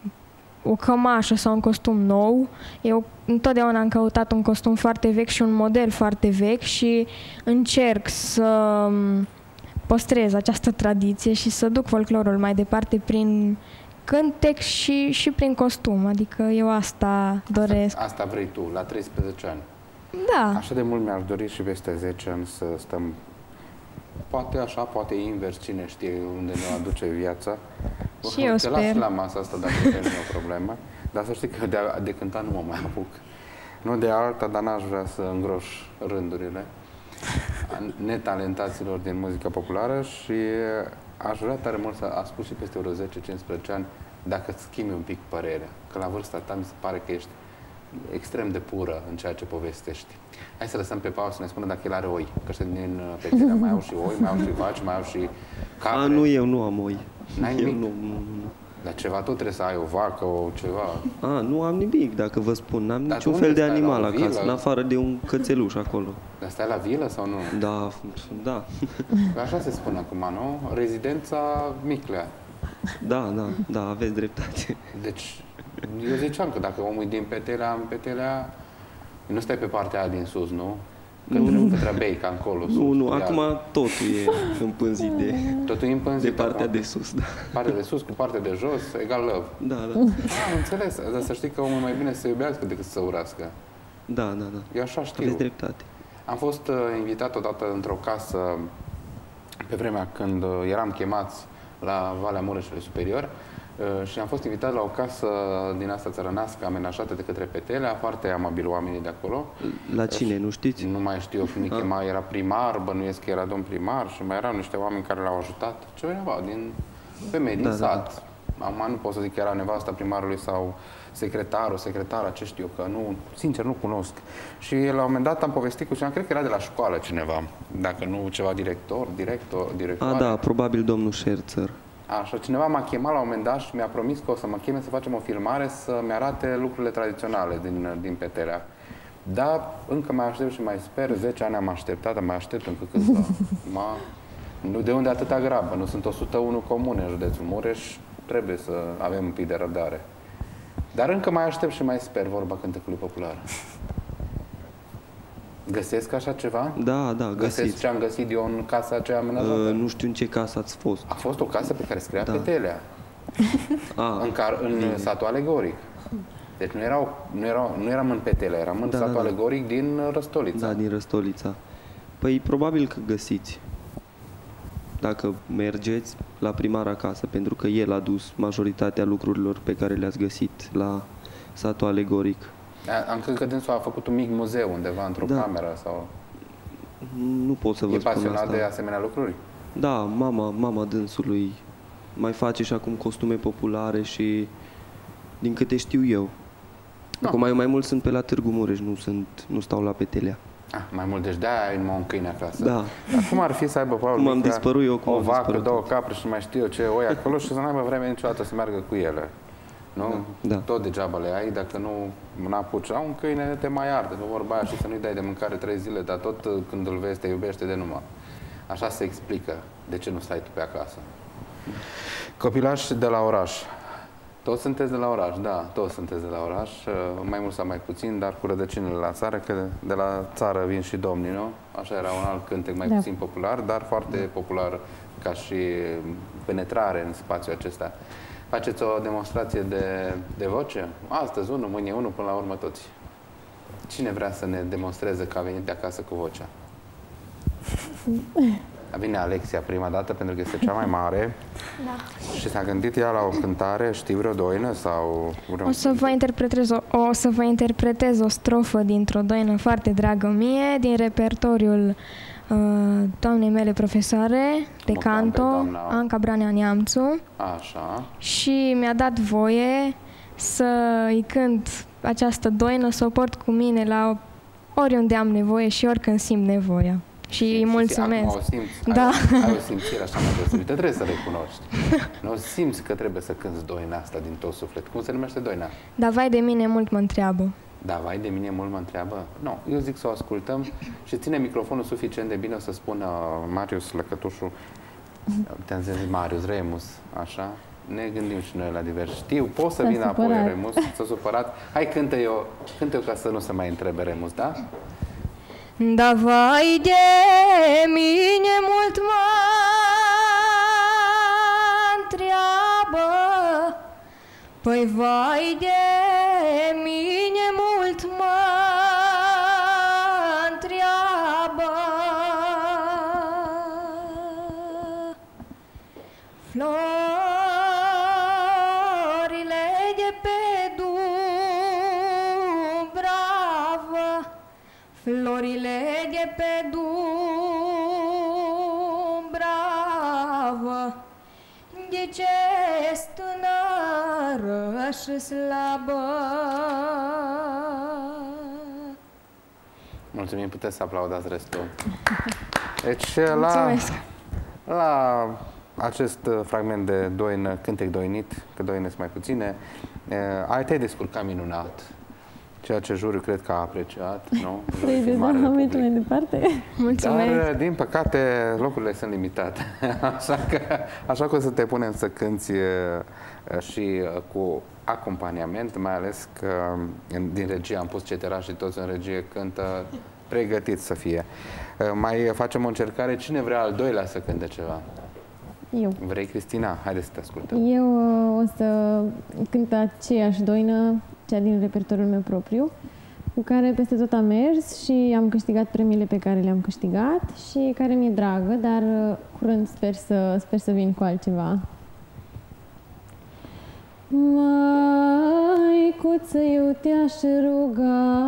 o cămașă sau un costum nou. Eu întotdeauna am căutat un costum foarte vechi și un model foarte vechi și încerc să păstrez această tradiție și să duc folclorul mai departe prin cântec și, și prin costum. Adică eu asta doresc. Asta, asta vrei tu, la treisprezece ani. Da. Așa de mult mi-aș dori și peste zece ani să stăm, poate așa, poate invers, cine știe unde ne aduce viața. Și eu te sper. Te las la masa asta dacă nu e o problemă, dar să știi că de, de cântat nu mă mai apuc. Nu de alta, dar n-aș vrea să îngroș rândurile netalentaților din muzica populară și aș vrea tare mult să a spus și peste vreo zece cincisprezece ani dacă îți schimbi un pic părerea, că la vârsta ta mi se pare că ești extrem de pură în ceea ce povestești. Hai să lăsăm pe Paul să ne spună dacă el are oi, că ăștia din Petelea mai au și oi, mai au și vaci, mai au și capre. A, nu, eu nu am oi. N-ai eu nimic? Nu, nu, nu. Dar ceva tot trebuie să ai, o vacă, o ceva. A, nu am nimic, dacă vă spun. N-am niciun fel de animal acasă, în afară de un cățeluș acolo. Dar stai la vilă sau nu? Da, da. Așa se spune acum, nu? Rezidența Miclea. Da, da, da, aveți dreptate. Deci, eu ziceam că dacă omul e din Petelea, în Petelea, nu stai pe partea aia din sus, nu? Că nu, nu Petra Beica, încolo, sus. Nu, nu, acum totul e împânzit de, totul e împânzit de partea acum. de sus, da. Partea de sus cu partea de jos, egal love. Da, da. Ah, am înțeles, dar să știi că omul mai bine să iubească decât să urască. Da, da, da. Eu așa știu. Aveți dreptate. Am fost uh, invitat odată într-o casă pe vremea când uh, eram chemați la Valea Mureșului Superior uh, și am fost invitat la o casă din asta țărănească amenajată de către Petelea, foarte amabil oamenii de acolo. La cine, nu știți? Nu mai știu cum îi chema, era primar, bănuiesc că era domn primar și mai erau niște oameni care l-au ajutat. Ceva din femei din da, sat. Da. Acum nu pot să zic că era nevasta primarului sau secretarul, secretara, ce știu, că nu, sincer nu cunosc. Și la un moment dat am povestit cu cineva, cred că era de la școală cineva, dacă nu ceva director, director, director. A, da, probabil domnul Șerțăr. Așa, cineva m-a chemat la un moment dat și mi-a promis că o să mă cheme să facem o filmare, să-mi arate lucrurile tradiționale din, din Petelea. Dar încă mai aștept și mai sper, zece ani am așteptat, mai aștept încă câțiva. Ma, nu, de unde atâta grabă? Nu sunt o sută unu comune în județul Mureș, trebuie să avem un pic de răbdare. Dar încă mai aștept și mai sper, vorba cântecului popular. Găsesc așa ceva? Da, da, Găsesc găsiți. ce am găsit eu în casa aceea amenajată? Uh, nu știu în ce casă ați fost. A fost o casă pe care scria da. Petelea. A, în, car, în bine. satul alegoric. Deci nu, erau, nu, erau, nu eram în Petelea, eram în da, satul da, da. alegoric din Răstolița. Da, din Răstolița. Păi probabil că găsiți. Dacă mergeți la primar acasă, pentru că el a dus majoritatea lucrurilor pe care le-ați găsit la satul alegoric. Am crezut că dânsul a făcut un mic muzeu undeva, într-o da. cameră sau... Nu pot să vă e spun pasionat asta. de asemenea lucruri? Da, mama, mama dânsului mai face și acum costume populare și din câte știu eu. No. Acum eu mai mult sunt pe la Târgu Mureș, nu, sunt, nu stau la Petelea. Ah, mai mult, deci de-aia ai numai un câine acasă. Da. Dar cum ar fi să aibă Paul Cum am Miclea dispărut eu, cum o am vacă, dispărut două tot. capre și mai știu eu ce oi acolo și să n-aibă vreme niciodată să meargă cu ele. Nu? Da. Tot degeaba le ai, dacă nu n-apuci. Un câine te mai arde, nu vorba aia, și să nu-i dai de mâncare trei zile, dar tot când îl vezi te iubește de numai. Așa se explică de ce nu stai tu pe acasă. Copilași de la oraș. Toți sunteți de la oraș, da, toți sunteți de la oraș, mai mult sau mai puțin, dar cu rădăcinile la țară, că de la țară vin și domnii, nu? Așa era un alt cântec mai da. puțin popular, dar foarte popular ca și penetrare în spațiul acesta. Faceți o demonstrație de, de voce? Astăzi unul, mâine unul, până la urmă toți. Cine vrea să ne demonstreze că a venit de acasă cu vocea? A venit Alexia prima dată pentru că este cea mai mare. Da. Și s-a gândit ea la o cântare, știi vreo doină sau... Vreo... O să vă interpretez o, o, să vă interpretez o strofă dintr-o doină foarte dragă mie, din repertoriul uh, doamnei mele profesoare de Mă canto, doamna... Anca Branea Neamțu. Așa. Și mi-a dat voie să-i cânt această doină, să o port cu mine la oriunde am nevoie și oricând simt nevoia. Și îi mulțumesc. Acum o simți, da. ai, ai o simțire așa mai deosebită, trebuie să recunoști. Nu simți că trebuie să cânți doina asta din tot suflet. Cum se numește doina? Da, vai de mine mult mă întreabă. Da, vai de mine mult mă întreabă? Nu, eu zic să o ascultăm și ține microfonul suficient de bine o să spună Marius Lăcătușu, te-am zis Marius, Remus, așa. Ne gândim și noi la divers. Știu, pot să vină apoi Remus, s-a supărat. Hai, cântă eu, cântă eu ca să nu se mai întrebe Remus, da? Da, vai de mine mult mă întreabă, păi vai de mine mult mă întreabă. Florile de pe Dubravă, florile de pe Dubravă, de ce tânără și slabă. Mulțumim, puteți să aplaudați restul. Deci, la, la acest fragment de doină, cântec doinit, că doine sunt mai puține, ai te-ai descurcat minunat. Ceea ce juriul cred că a apreciat, nu? Vrei de da, mergem mai departe? Mulțumesc! Dar, din păcate, locurile sunt limitate. Așa că, așa că o să te punem să cânti și cu acompaniament, mai ales că din regie am pus cetera și toți în regie cântă pregătiți să fie. Mai facem o încercare. Cine vrea al doilea să cânte ceva? Eu. Vrei, Cristina? Haideți să te ascultăm. Eu o să cânt aceeași doină, cea din repertoriul meu propriu, cu care peste tot am mers și am câștigat premiile pe care le-am câștigat și care mi-e dragă, dar curând sper să, sper să vin cu altceva. Măicuță, eu te-aș ruga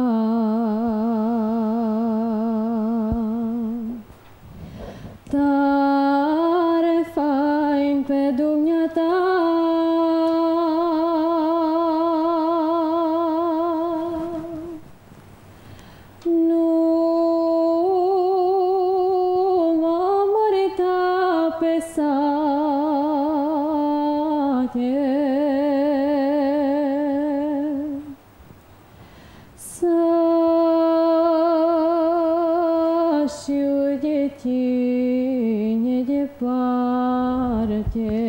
tare fain pe dumneata, nu m-am măritat pe sate, să știu de tine departe.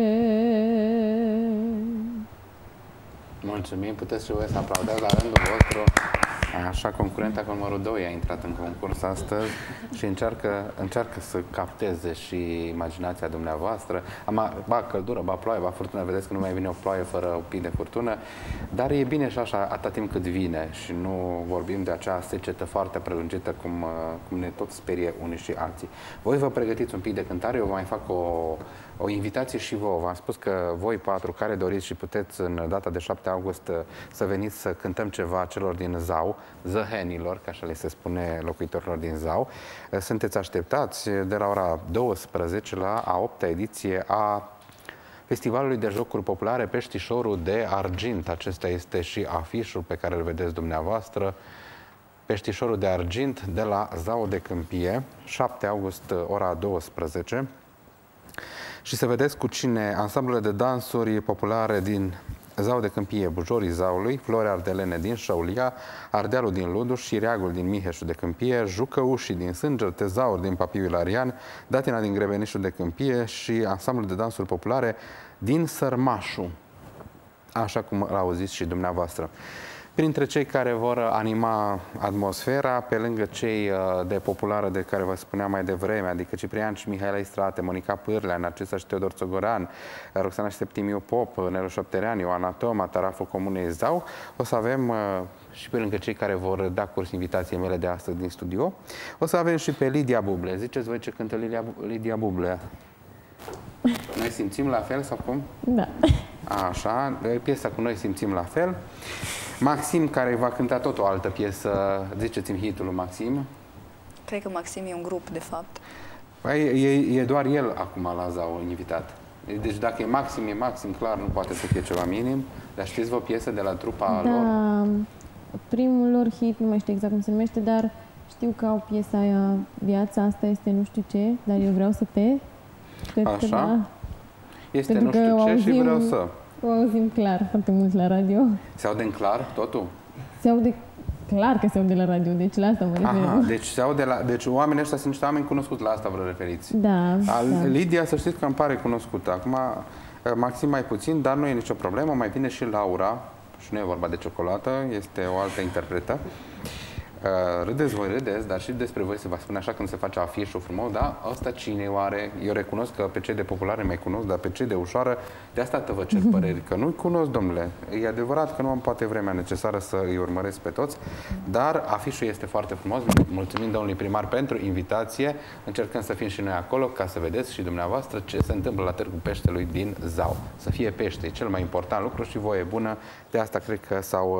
Mulțumim, puteți și voi să aplaudați la rândul vostru. Așa, concurenta cu numărul doi a intrat în concurs astăzi și încearcă, încearcă să capteze și imaginația dumneavoastră. Am, ba căldură, ba ploaie, ba furtună. Vedeți că nu mai vine o ploaie fără un pic de furtună. Dar e bine și așa, atâta timp cât vine și nu vorbim de acea secetă foarte prelungită cum, cum ne tot sperie unii și alții. Voi vă pregătiți un pic de cântare, eu vă mai fac o, o invitație și vouă. V-am spus că voi patru care doriți și puteți în data de șapte august să veniți să cântăm ceva celor din Zau, zăhenilor, ca așa le se spune locuitorilor din Zau. Sunteți așteptați de la ora douăsprezece la a opta ediție a Festivalului de Jocuri Populare Peștișorul de Argint. Acesta este și afișul pe care îl vedeți dumneavoastră. Peștișorul de Argint de la Zau de Câmpie, șapte august, ora douăsprezece. Și să vedeți cu cine ansamblurile de dansuri populare din Zau de Câmpie, Bujorii Zaului, Flori Ardelene din Șaulia, Ardealul din Luduș, Șireagul din Miheșul de Câmpie, Jucăușii din Sânger, Tezaur din Papiu Ilarian, Datina din Grebenișul de Câmpie și ansamblul de dansuri populare din Sărmașu. așa cum l-auziți și dumneavoastră. Printre cei care vor anima atmosfera, pe lângă cei de populară de care vă spuneam mai devreme, adică Ciprian și Mihaela Istrate, Monica Pârlea, Narcisa și Teodor Țogoran, Roxana și Septimiu Pop, Nelu Șopterean, Ioana Toma, Taraful Comunei Zau, o să avem și pe lângă cei care vor da curs invitației mele de astăzi din studio, o să avem și pe Lidia Buble. Ziceți voi ce cântă Lidia, Lidia Buble? Noi simțim la fel sau cum? Da. Așa, piesa cu Noi simțim la fel. Maxim, care va cânta tot o altă piesă, ziceți-mi hitul lui Maxim. Cred că Maxim e un grup, de fapt. Păi, e, e doar el acum la Zau, invitat. Deci dacă e Maxim, e Maxim, clar, nu poate să fie ceva minim. Dar știți vă piesă de la trupa da, lor? Primul lor hit, nu mai știu exact cum se numește, dar știu că au piesa aia, Viața asta este nu știu ce, dar eu vreau să te... Cred Așa? Că da. Este Pentru nu știu ce auzim, și vreau să... O auzim clar foarte mult la radio. Se aude în clar totul? Se aude clar că se aude la radio, deci la asta mă refer. Aha, deci se aude la... Deci oamenii ăștia sunt niște oameni cunoscuți, la asta vă referiți. Da, Al, da. Lidia, să știți că îmi pare cunoscută. Acum, Maxim mai puțin, dar nu e nicio problemă. Mai vine și Laura, și nu e vorba de ciocolată, este o altă interpretă. Uh, râdeți voi, râdeți, dar și despre voi se va spune așa când se face afișul frumos, da? Asta cine oare? Eu recunosc că pe cei de populare mai cunosc, dar pe cei de ușoară, de asta te vă cer păreri, că nu-i cunosc, domnule. E adevărat că nu am poate vremea necesară să îi urmăresc pe toți, dar afișul este foarte frumos. Mulțumim domnului primar pentru invitație. Încercăm să fim și noi acolo ca să vedeți și dumneavoastră ce se întâmplă la Târgul Peștelui din Zau. Să fie pește, e cel mai important lucru și voie bună. De asta cred că s-au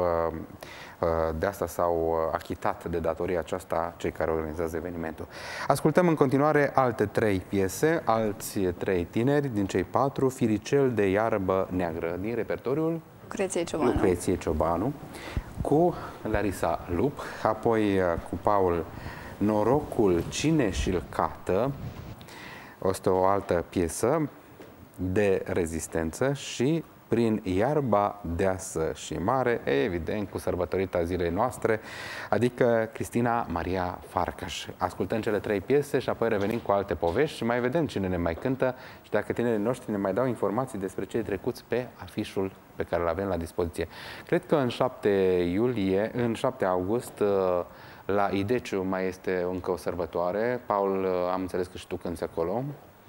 de asta s-au achitat de datoria aceasta cei care organizează evenimentul. Ascultăm în continuare alte trei piese, alți trei tineri din cei patru, Firicel de iarbă neagră, din repertoriul Lucreției Ciobanu. Lucreției Ciobanu, cu Larisa Lup, apoi cu Paul Norocul cine și-l cată, este o altă piesă de rezistență, și Prin iarba deasă și mare, evident cu sărbătorita zilei noastre, adică Cristina Maria Farcaș. Ascultăm cele trei piese și apoi revenim cu alte povești și mai vedem cine ne mai cântă și dacă tinerii noștri ne mai dau informații despre cei trecuți pe afișul pe care îl avem la dispoziție. Cred că în șapte iulie, în șapte august, la Ideciu mai este încă o sărbătoare. Paul, am înțeles că și tu cânti acolo.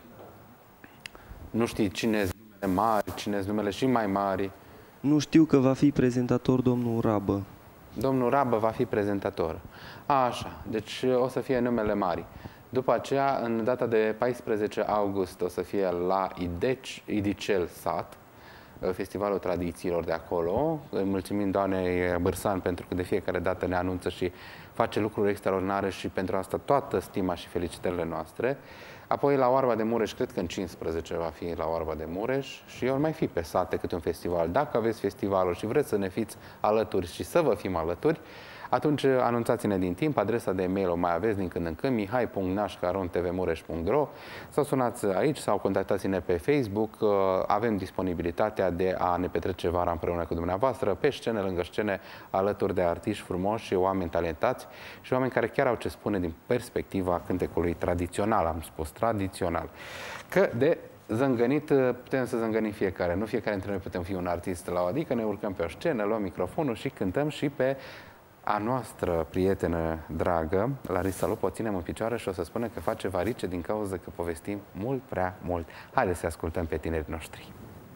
Nu știi cine mari, cine sunt numele și mai mari? Nu știu, că va fi prezentator domnul Rabă. Domnul Rabă va fi prezentator. A, așa, deci o să fie numele mari. După aceea, în data de paisprezece august, o să fie la Ideci, Idicel Sat, festivalul tradițiilor de acolo. Îi mulțumim doamnei Bârsan pentru că de fiecare dată ne anunță și face lucruri extraordinare și pentru asta toată stima și felicitările noastre. Apoi la Oarba de Mureș, cred că în cincisprezece va fi la Oarba de Mureș și eu mai fi pe sate câte un festival. Dacă aveți festivalul și vreți să ne fiți alături și să vă fim alături, atunci anunțați-ne din timp, adresa de e-mail o mai aveți din când în când, mihai punct nașca arond t v mureș punct ro, sau sunați aici sau contactați-ne pe Facebook. Avem disponibilitatea de a ne petrece vara împreună cu dumneavoastră, pe scene, lângă scene, alături de artiști frumoși și oameni talentați și oameni care chiar au ce spune din perspectiva cântecului tradițional, am spus tradițional. Că de zângănit putem să zângănim fiecare, nu fiecare dintre noi putem fi un artist la o, adică ne urcăm pe o scenă, luăm microfonul și cântăm și pe a noastră prietenă dragă, Larisa Lup, o ținem în picioare și o să spună că face varice din cauza că povestim mult prea mult. Haideți să ascultăm pe tinerii noștri.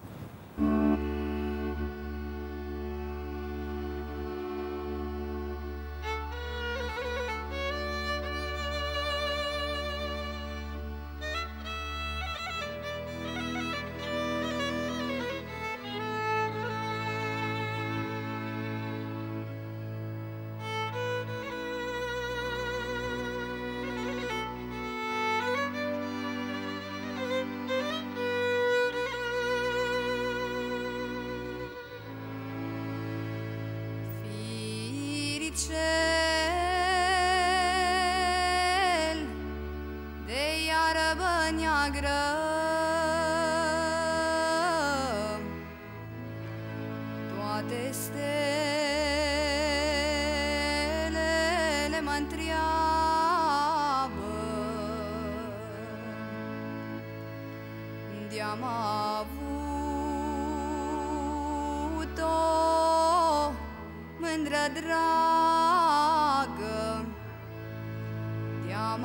Firicel de iarbă neagră, toate stelele mă întreabă de-am avut mândră dragă, te-am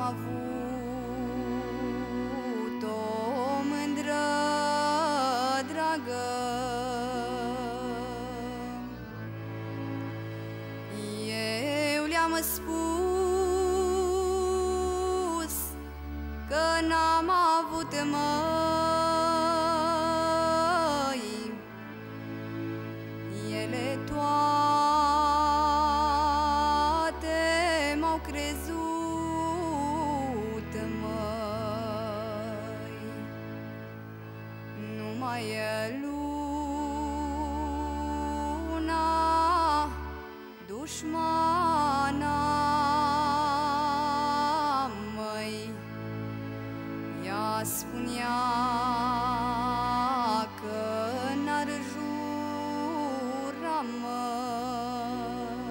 avut-o, mândră dragă. Eu le-am spus că n-am avut, măi, ele toate m-au crezut, măi. Numai e luna dușmana, măi. Ea spunea că n-ar jura, măi.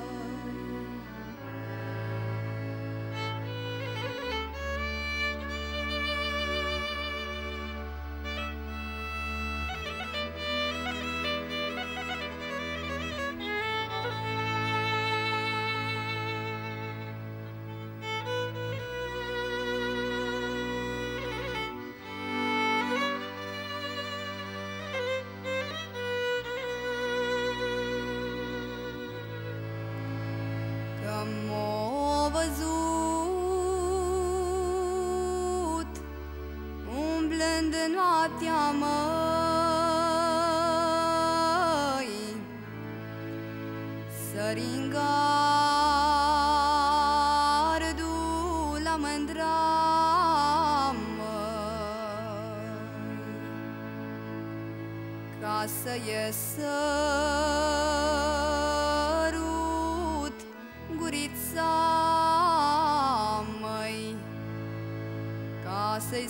Că m-a văzut umblând noaptea, măi, sărind gardul la mândra, măi, ca să ies sărut gurița, măi, ca să-i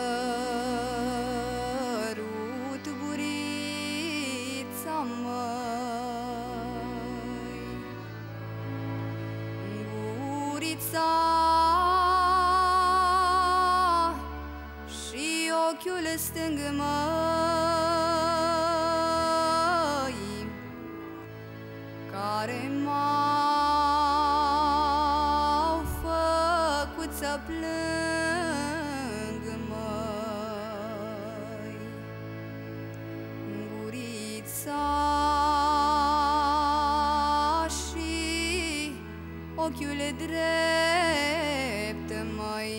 sărut gurița, măi. Gurița și ochiul stâng, măi, care m-au făcut să plâng, măi. Gurița și ochiul drept, măi,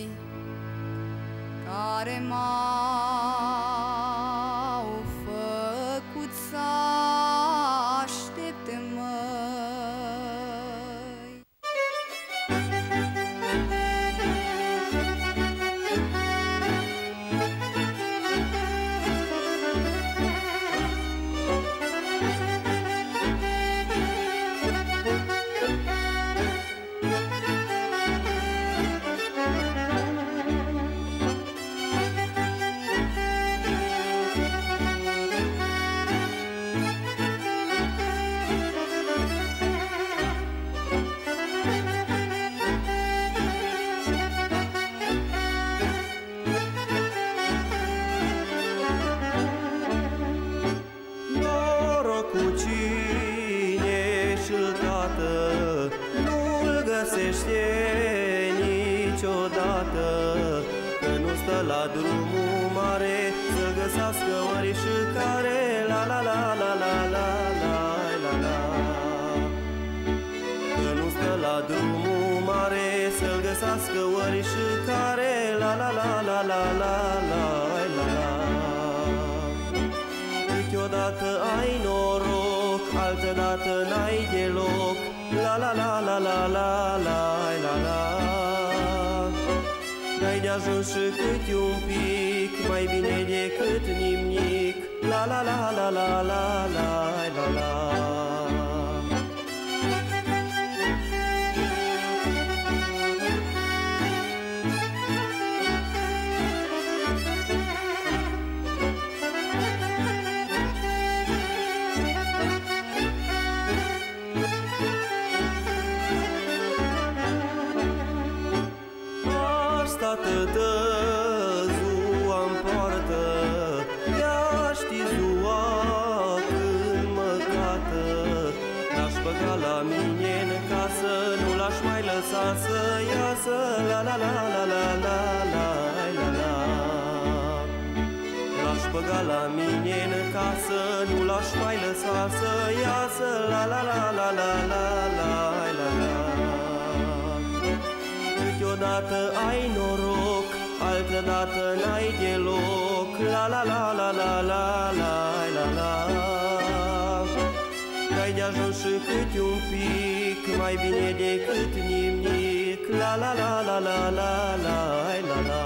care m-au făcut să aștept, măi. Norocul cine și-l cată nu-l găsește niciodată, că nu stă la drumul mare să-l găsească orișcare. La la la la la la la la la. Că nu stă la drumul mare să-l găsească orișcare. La la la la la la la la la. Câteodată ai noroc, altădată n-ai deloc. La la la la la la la la la. N-ai de-ajuns și câte un pic, mai bine decât nimic. La la la la la la la la la. Tată, ziua-n poartă, ea știi ziua când mă cată. lăsat să iasă, la la la la la la la la la. L-aș băga la mine în casă, nu l-aș mai lăsa să iasă, la la la la la la la la la. Câteodată ai noroc, altădată n-ai deloc, la la la la la la la la la. N-ai de ajuns și câte un pic, mai bine decât nimic, la la la la la la la la la.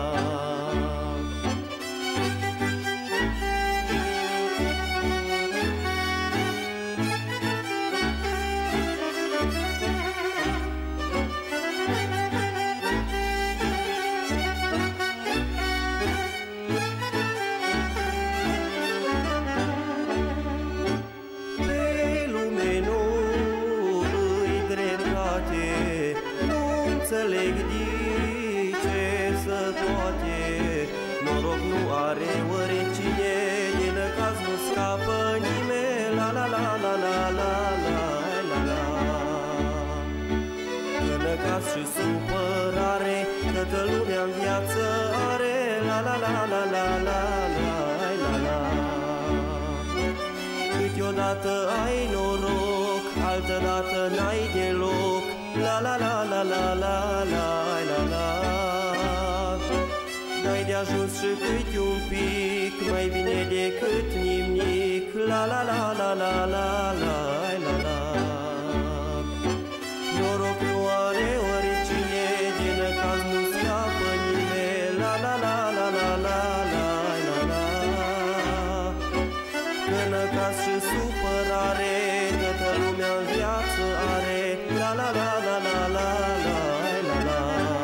Înțeleg de ce să toate, noroc nu are oricine, din caz nu scapă nimeni, la la la la la la la la la. În caz și supărare, toată lumea în viață are, la la la la la la la la la. Câteodată ai noroc, altădată n-ai deloc, la la la la la la la la la. N-ai de ajuns și câte un pic, mai bine decât nimic, la la la la la la la la la. Noroc nu are oricine, din caz nu scapă nimeni, la la la la la la la la la. În caz și supărare, toată lumea în viață are, la la la la la la la la la.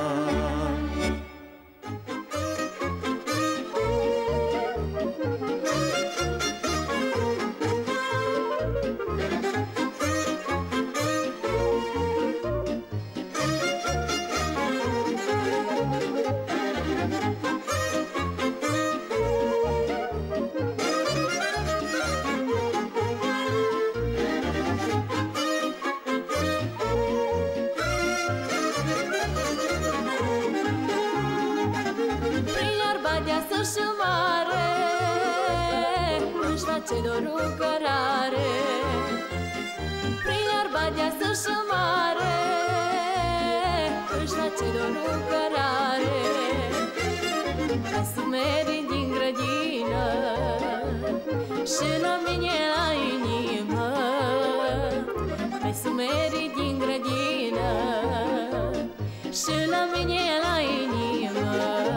Și mare își face dorul cărare, prin iarba deasă și mare își face dorul cărare. Ca sumerii din grădină și la mine la inimă, pe sumerii din grădină și la mine la inimă.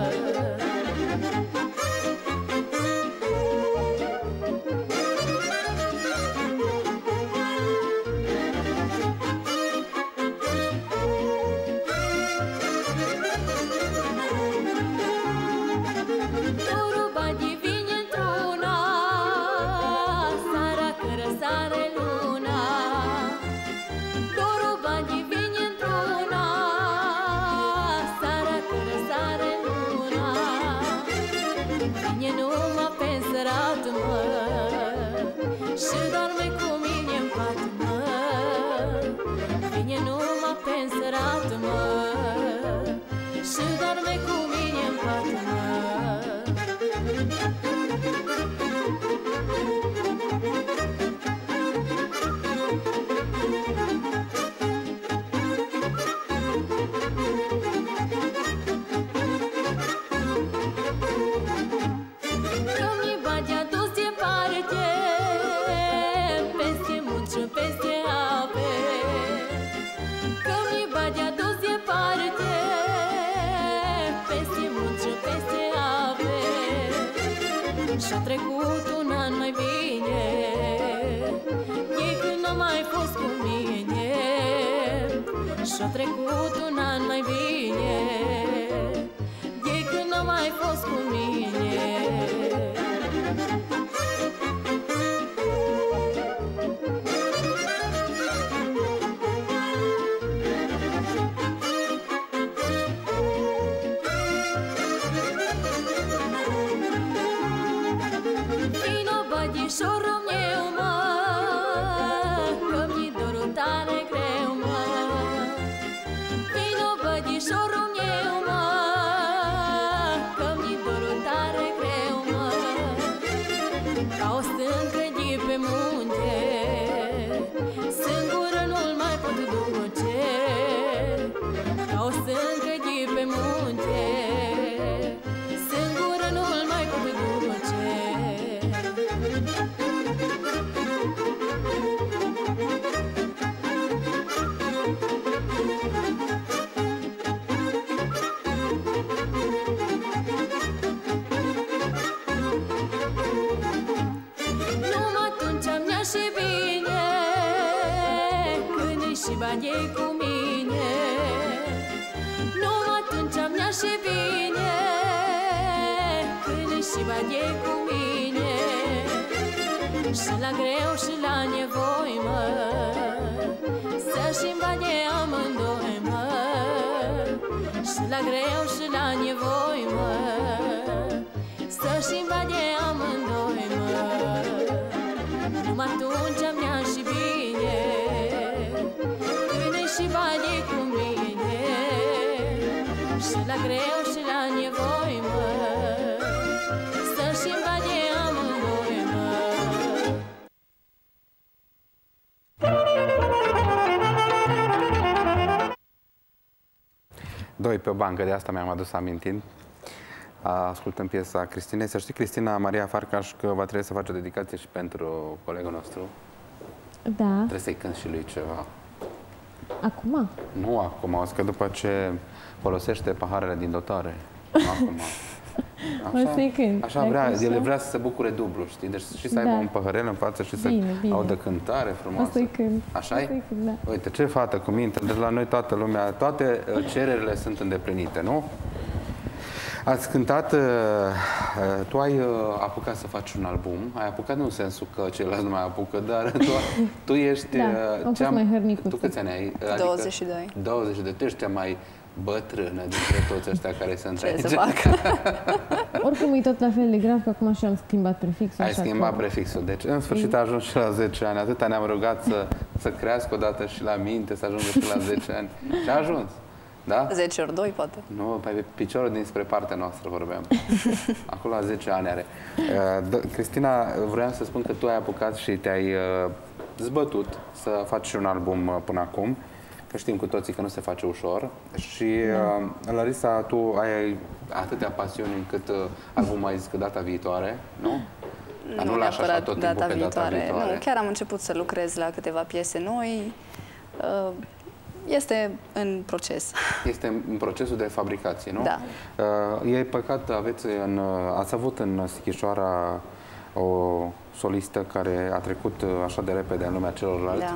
Și doarme cu mine în pat, mă, vine numai pe înserat, mă, și doarme cu mine în pat, mă. Și-a trecut un an mai bine de când n-a mai fost cu mine. Și-a trecut un an mai bine de când n-a mai fost cu mine. Bădișorul meu, mă, că mi-i dorul tare greu, mă. ca o stâncă de pe munte, singură nu-l mai pot duce, ca o stâncă de pe munte, singură nu-l mai pot duce. Și bage cu mine, numai atunci am ia și bine, când și bage cu mine, și la greu și la nevoi, mă, să-și-mi bage amândoi, mă, și la greu și la nevoi, mă, să-și-mi bage amândoi, mă, numai atunci am ia și bine, și bage cu mine, și la greu și la nevoi, mă, să-și-mi bage amândoi, mă. Doi pe o bancă, de asta mi-am adus amintind. Ascultăm piesa Cristinei. Să știi, Cristina Maria Farcaș, că va trebui să faci o dedicație și pentru colegul nostru. Da. Trebuie să-i cânti și lui ceva. Acum? Nu acum, o să că după ce folosește paharele din dotare. Acum. Așa, o să-i cânt. Așa vrea, el vrea să se bucure dublu, știi? Deci și să aibă da. un paharel în față și bine, să bine. audă cântare frumoasă. O să-i cânt. Așa-i? Da. Uite, ce fată cu minte. Deci la noi toată lumea, toate cererile sunt îndeplinite, nu? Ați cântat, tu ai apucat să faci un album, ai apucat nu în sensul că ceilalți nu mai apucă, dar tu, tu ești... Da, am fost mai hărnicuță. Tu câți ani ai? Adică douăzeci și doi. douăzeci și doi. Tu ești cea mai bătrână dintre toți ăștia care sunt ce aici. Ce să fac? Oricum e tot la fel de grav, că acum și am schimbat prefixul. Ai schimbat că... prefixul, deci în sfârșit a ajuns și la zece ani. Atâta ne-am rugat să, să crească odată și la minte, să ajungă și la zece ani. Și a ajuns. Da? zece ori doi, poate. Nu, pe piciorul dinspre partea noastră vorbeam. Acolo la zece ani are. Uh, Cristina, vreau să spun că tu ai apucat și te-ai uh, zbătut să faci și un album uh, până acum, că știm cu toții că nu se face ușor. Și, uh, Larisa, tu ai atâtea pasiuni încât uh, albumul ai zis că data viitoare, nu? Dar nu, nu lași așa tot data timpul viitoare. pe data viitoare. Nu, chiar am început să lucrez la câteva piese noi. Uh, Este în proces. Este în procesul de fabricație, nu? Da. Uh, e păcat, aveți în, ați avut în Sighișoara o solistă care a trecut așa de repede în lumea celorlalți. Da.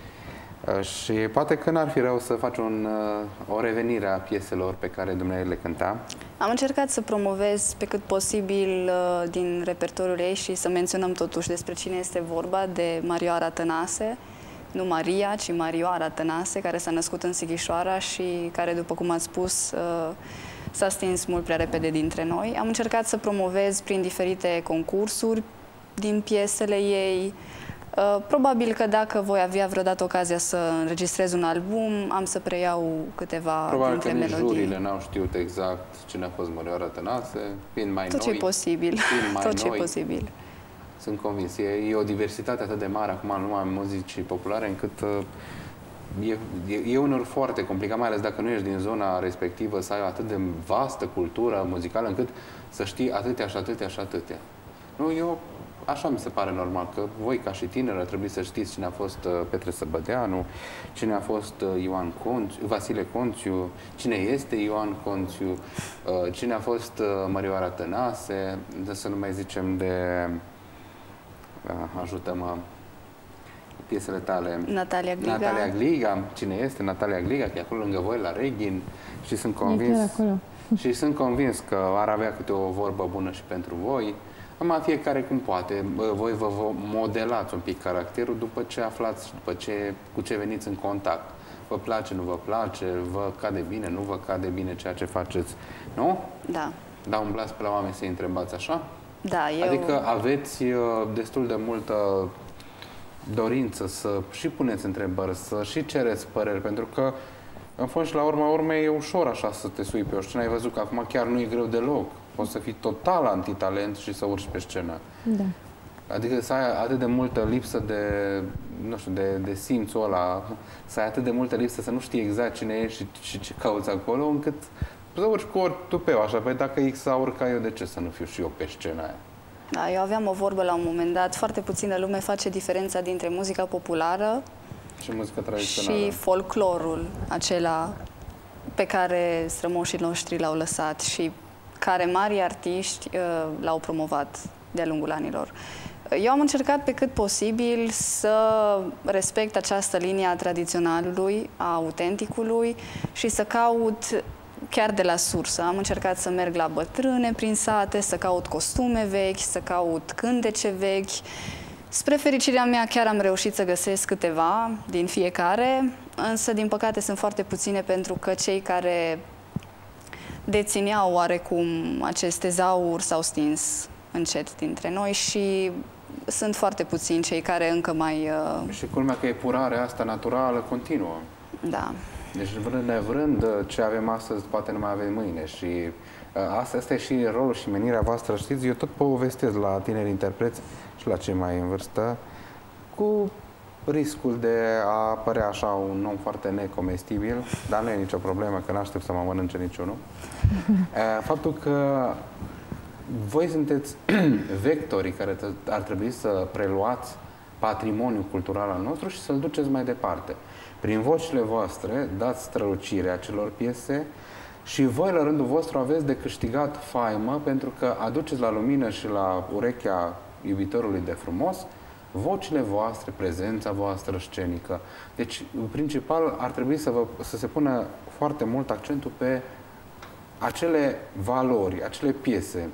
Uh, și poate că n-ar fi rău să faci un, uh, o revenire a pieselor pe care dumneavoastră le cânta. Am încercat să promovez pe cât posibil uh, din repertoriul ei și să menționăm totuși despre cine este vorba, de Marioara Tănase. Nu Maria, ci Marioara Tănase, care s-a născut în Sighișoara și care, după cum ați spus, s-a stins mult prea repede dintre noi. Am încercat să promovez prin diferite concursuri din piesele ei. Probabil că dacă voi avea vreodată ocazia să înregistrez un album, am să preiau câteva Probabil dintre că nici melodii. jurile n-au știut exact cine a fost Marioara Tănase, fiind mai Tot noi. ce e posibil. Mai Tot ce noi. e posibil. Sunt convins. E, e o diversitate atât de mare acum în lumea muzicii populare, încât uh, e, e, e unor foarte complicat, mai ales dacă nu ești din zona respectivă, să ai atât de vastă cultură muzicală, încât să știi atâtea și atâtea și atâtea. Nu, eu, așa mi se pare normal, că voi, ca și tineră, trebuie să știți cine a fost uh, Petre Săbădeanu, cine a fost uh, Ioan Conțiu, Vasile Conțiu, cine este Ioan Conțiu, uh, cine a fost uh, Marioara Tănase, de să nu mai zicem de... Ajută-mă, piesele tale. Natalia Gliga. Natalia Gliga. Cine este Natalia Gliga? Că e acolo lângă voi, la Reghin. Și sunt convins, și sunt convins că ar avea câte o vorbă bună și pentru voi. Acum fiecare cum poate. Voi vă modelați un pic caracterul după ce aflați, după ce, cu ce veniți în contact. Vă place, nu vă place, vă cade bine, nu vă cade bine ceea ce faceți. Nu? Da. Da, umblați pe la oameni să-i întrebați așa? Da, eu... Adică aveți uh, destul de multă dorință să și puneți întrebări, să și cereți păreri, pentru că, în fond și la urma urmei, e ușor așa să te sui pe o scenă. Ai văzut că acum chiar nu e greu deloc. Poți să fii total antitalent și să urci pe scenă. Da. Adică să ai atât de multă lipsă de, nu știu, de, de simțul ăla, să ai atât de multă lipsă să nu știi exact cine ești și, și ce cauți acolo, încât să urci cu ori tupeu, așa, păi dacă X a urcat eu, de ce să nu fiu și eu pe scena aia? Da, eu aveam o vorbă la un moment dat, foarte puțină lume face diferența dintre muzica populară și muzica tradițională și folclorul acela pe care strămoșii noștri l-au lăsat și care mari artiști uh, l-au promovat de-a lungul anilor. Eu am încercat pe cât posibil să respect această linie a tradiționalului, a autenticului și să caut chiar de la sursă. Am încercat să merg la bătrâne prin sate, să caut costume vechi, să caut cântece vechi. Spre fericirea mea chiar am reușit să găsesc câteva din fiecare, însă din păcate sunt foarte puține pentru că cei care dețineau oarecum acest tezaur s-au stins încet dintre noi și sunt foarte puțini cei care încă mai... Uh... Și culmea că epurarea asta naturală continuă. Da. Deci vrând nevrând, ce avem astăzi poate nu mai avem mâine și uh, asta, asta e și rolul și menirea voastră, știți? Eu tot povestesc la tineri interpreți și la cei mai în vârstă cu riscul de a părea așa un om foarte necomestibil, dar nu e nicio problemă, că n-aștept să mă mănânce niciunul. Faptul că voi sunteți vectorii care ar trebui să preluați patrimoniul cultural al nostru și să-l duceți mai departe. Prin vocile voastre dați strălucirea acelor piese și voi, la rândul vostru, aveți de câștigat faimă pentru că aduceți la lumină și la urechea iubitorului de frumos vocile voastre, prezența voastră scenică. Deci, în principal, ar trebui să, vă, să se pună foarte mult accentul pe acele valori, acele piese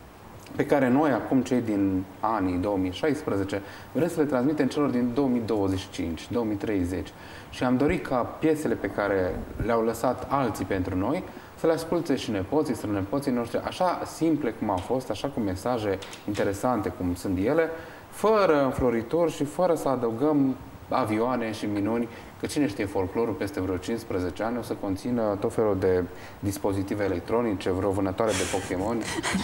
pe care noi, acum cei din anii două mii șaisprezece, vrem să le transmitem celor din două mii douăzeci și cinci, două mii treizeci. Și am dorit ca piesele pe care le-au lăsat alții pentru noi să le asculte și nepoții, strănepoții noștri, așa simple cum au fost, așa cu mesaje interesante cum sunt ele, fără înfloritori și fără să adăugăm avioane și minuni, că cine știe, folclorul peste vreo cincisprezece ani o să conțină tot felul de dispozitive electronice, vreo vânătoare de Pokémon,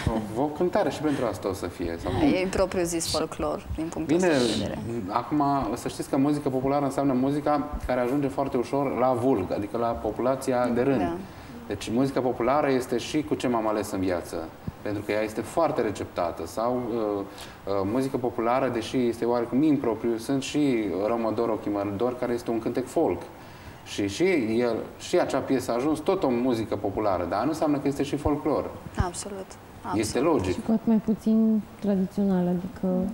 o cântare și pentru asta o să fie. Sau e propriu zis folclor, din punctul Bine, ăsta de vedere. Acum, să știți că muzică populară înseamnă muzica care ajunge foarte ușor la vulg, adică la populația de rând. Da. Deci muzica populară este și cu ce m-am ales în viață, pentru că ea este foarte receptată. Sau uh, uh, muzică populară, deși este oarecum impropriu, sunt și Romodor Ochimărdor, care este un cântec folk. Și, și, el, și acea piesă a ajuns tot o muzică populară, dar nu înseamnă că este și folclor. Absolut. Absolut. Este logic. Și poate mai puțin tradițional, adică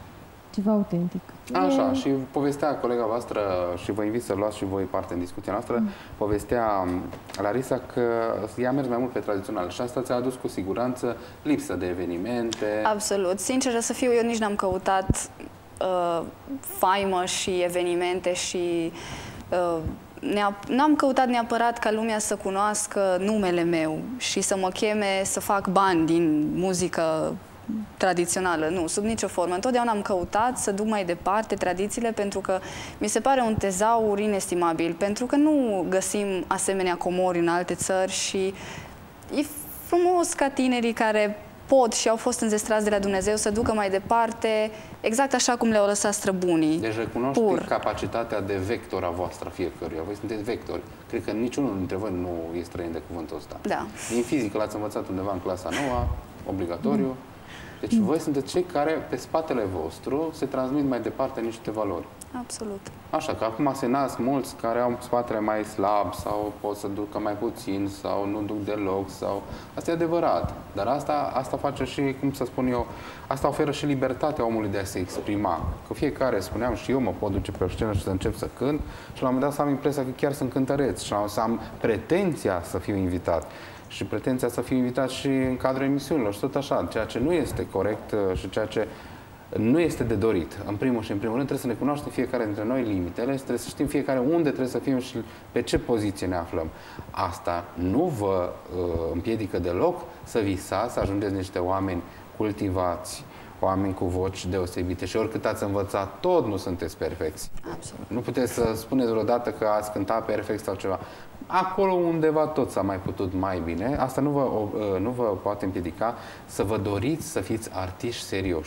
ceva autentic. Așa, și povestea colega voastră, și vă invit să luați și voi parte în discuția noastră, mm. povestea Larisa că ea a mers mai mult pe tradițional și asta ți-a adus cu siguranță lipsă de evenimente. Absolut. Sinceră să fiu, eu nici n-am căutat uh, faimă și evenimente și uh, n-am căutat neapărat ca lumea să cunoască numele meu și să mă cheme să fac bani din muzică tradițională. Nu, sub nicio formă. Întotdeauna am căutat să duc mai departe tradițiile pentru că mi se pare un tezaur inestimabil, pentru că nu găsim asemenea comori în alte țări și e frumos ca tinerii care pot și au fost înzestrați de la Dumnezeu să ducă mai departe exact așa cum le-au lăsat străbunii. Deci recunoști pur. capacitatea de vector a voastră fiecăruia. Voi sunteți vectori. Cred că niciunul dintre voi nu e străin de cuvântul ăsta. Da. Din fizică l-ați învățat undeva în clasa nouă, obligatoriu. Mm. Deci mm. voi sunteți cei care pe spatele vostru se transmit mai departe niște valori. Absolut. Așa, că acum se nasc mulți care au spatele mai slab sau pot să ducă mai puțin sau nu duc deloc sau... Asta e adevărat, dar asta, asta face și, cum să spun eu, asta oferă și libertatea omului de a se exprima. Că fiecare, spuneam, și eu mă pot duce pe o scenă și să încep să cânt și la un moment dat să am impresia că chiar sunt cântăreț și să am pretenția să fiu invitat. Și pretenția să fiu invitat și în cadrul emisiunilor și tot așa, ceea ce nu este corect și ceea ce nu este de dorit. În primul și în primul rând trebuie să ne cunoaștem fiecare dintre noi limitele și trebuie să știm fiecare unde trebuie să fim și pe ce poziție ne aflăm. Asta nu vă uh, împiedică deloc să visați, să ajungeți niște oameni cultivați, oameni cu voci deosebite și oricât ați învățat, tot nu sunteți perfecți. Absolut. Nu puteți să spuneți vreodată că ați cântat perfect sau ceva. Acolo undeva tot s-a mai putut mai bine. Asta nu vă, nu vă poate împiedica să vă doriți să fiți artiști serioși.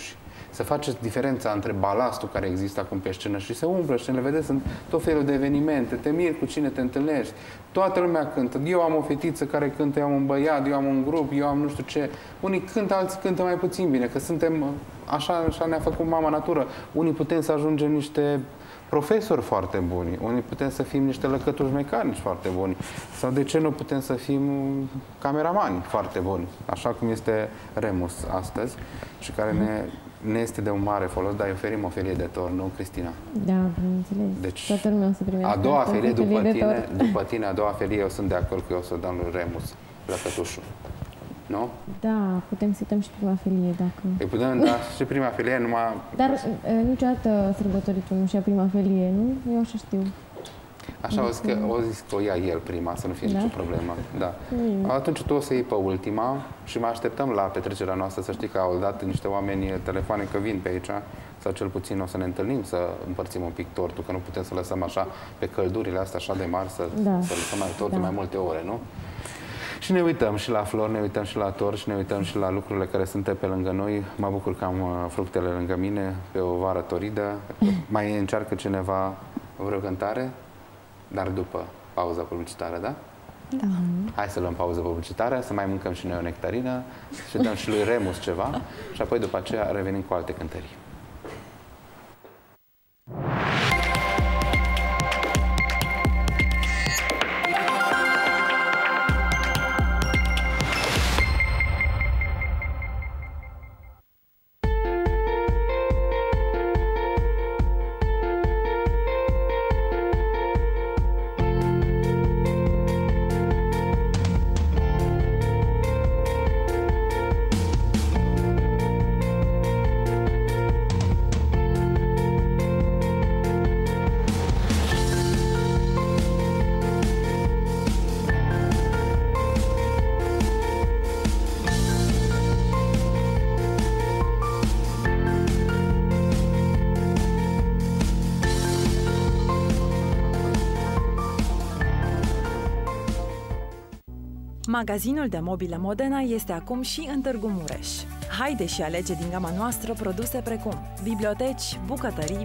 să faceți diferența între balastul care există acum pe scenă și se umblă și le vedeți, sunt tot felul de evenimente, te miri cu cine te întâlnești, toată lumea cântă. Eu am o fetiță care cântă, eu am un băiat, eu am un grup, eu am nu știu ce. Unii cântă, alții cântă mai puțin bine, că suntem, așa, așa ne-a făcut mama natură. Unii putem să ajungem niște profesori foarte buni, unii putem să fim niște lăcătuși mecanici foarte buni, sau de ce nu putem să fim cameramani foarte buni, așa cum este Remus astăzi și care ne, ne este de un mare folos, dar îi oferim o felie de tor, nu, Cristina? Da, bineînțeles. Deci, toată lumea o să primească a doua felie după felie tine, după tine, a doua felie, eu sunt de acord că eu o să dau lui Remus, lăcătușul. Nu? Da, putem să dăm și prima felie, dacă... Îi putem da și prima felie, numai... Dar uh, niciodată sărbătoritul nu și-a prima felie, nu? Eu așa știu. Așa, o zis, că, o zis că o ia el prima, să nu fie da? nicio problemă. Da. Mm. Atunci tu o să iei pe ultima și mai așteptăm la petrecerea noastră, să știi că au dat niște oameni telefoane că vin pe aici, sau cel puțin o să ne întâlnim, să împărțim un pic tortul, că nu putem să lăsăm așa pe căldurile astea așa de mari, să, da. să lăsăm mai tortul da. mai multe ore, nu? Și ne uităm și la flori, ne uităm și la tort și ne uităm și la lucrurile care sunt pe lângă noi. Mă bucur că am fructele lângă mine, pe o vară toridă. Mai încearcă cineva vreo cântare? Dar după pauza publicitară, da? Da. Hai să luăm pauză publicitară, să mai mâncăm și noi o nectarină și dăm și lui Remus ceva și apoi după aceea revenim cu alte cântări. Magazinul de mobile Modena este acum și în Târgu Mureș. Haide și alege din gama noastră produse precum biblioteci, bucătării,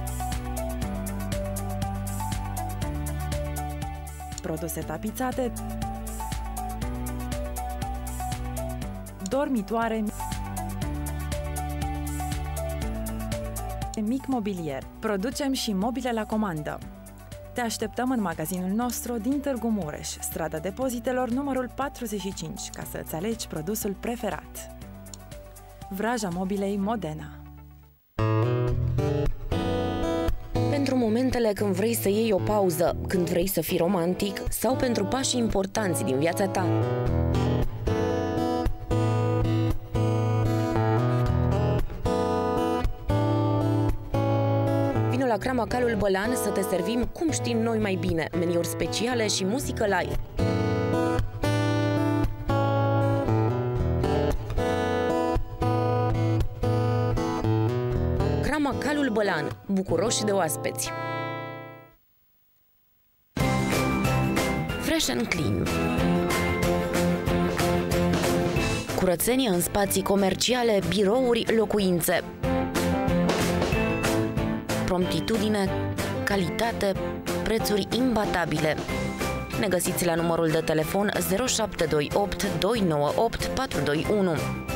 produse tapizate, dormitoare, mic mobilier. Producem și mobile la comandă. Te așteptăm în magazinul nostru din Târgu Mureș, strada Depozitelor, numărul patruzeci și cinci, ca să-ți alegi produsul preferat. Vraja mobilei Modena. Pentru momentele când vrei să iei o pauză, când vrei să fii romantic sau pentru pașii importanți din viața ta. La Crama Calul Bălan să te servim cum știm noi mai bine, meniuri speciale și muzică live. Crama Calul Bălan, bucuroși de oaspeți. Fresh and Clean. Curățenie în spații comerciale, birouri, locuințe. Promptitudine, calitate, prețuri imbatabile. Ne găsiți la numărul de telefon zero șapte doi opt doi nouă opt patru doi unu.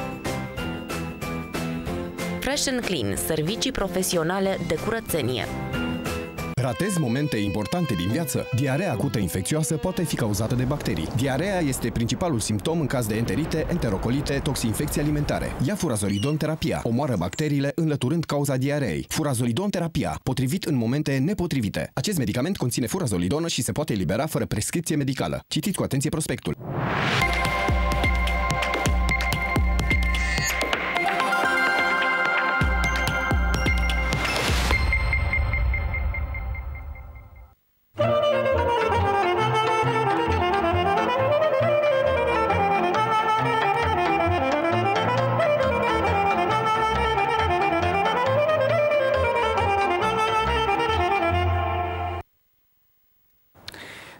Fresh and Clean, servicii profesionale de curățenie. Ratezi momente importante din viață? Diarea acută infecțioasă poate fi cauzată de bacterii. Diarea este principalul simptom în caz de enterite, enterocolite, toxinfecții alimentare. Ia furazolidon terapia. Omoară bacteriile înlăturând cauza diareei. Furazolidon terapia, potrivit în momente nepotrivite. Acest medicament conține furazolidon și se poate elibera fără prescripție medicală. Citiți cu atenție prospectul.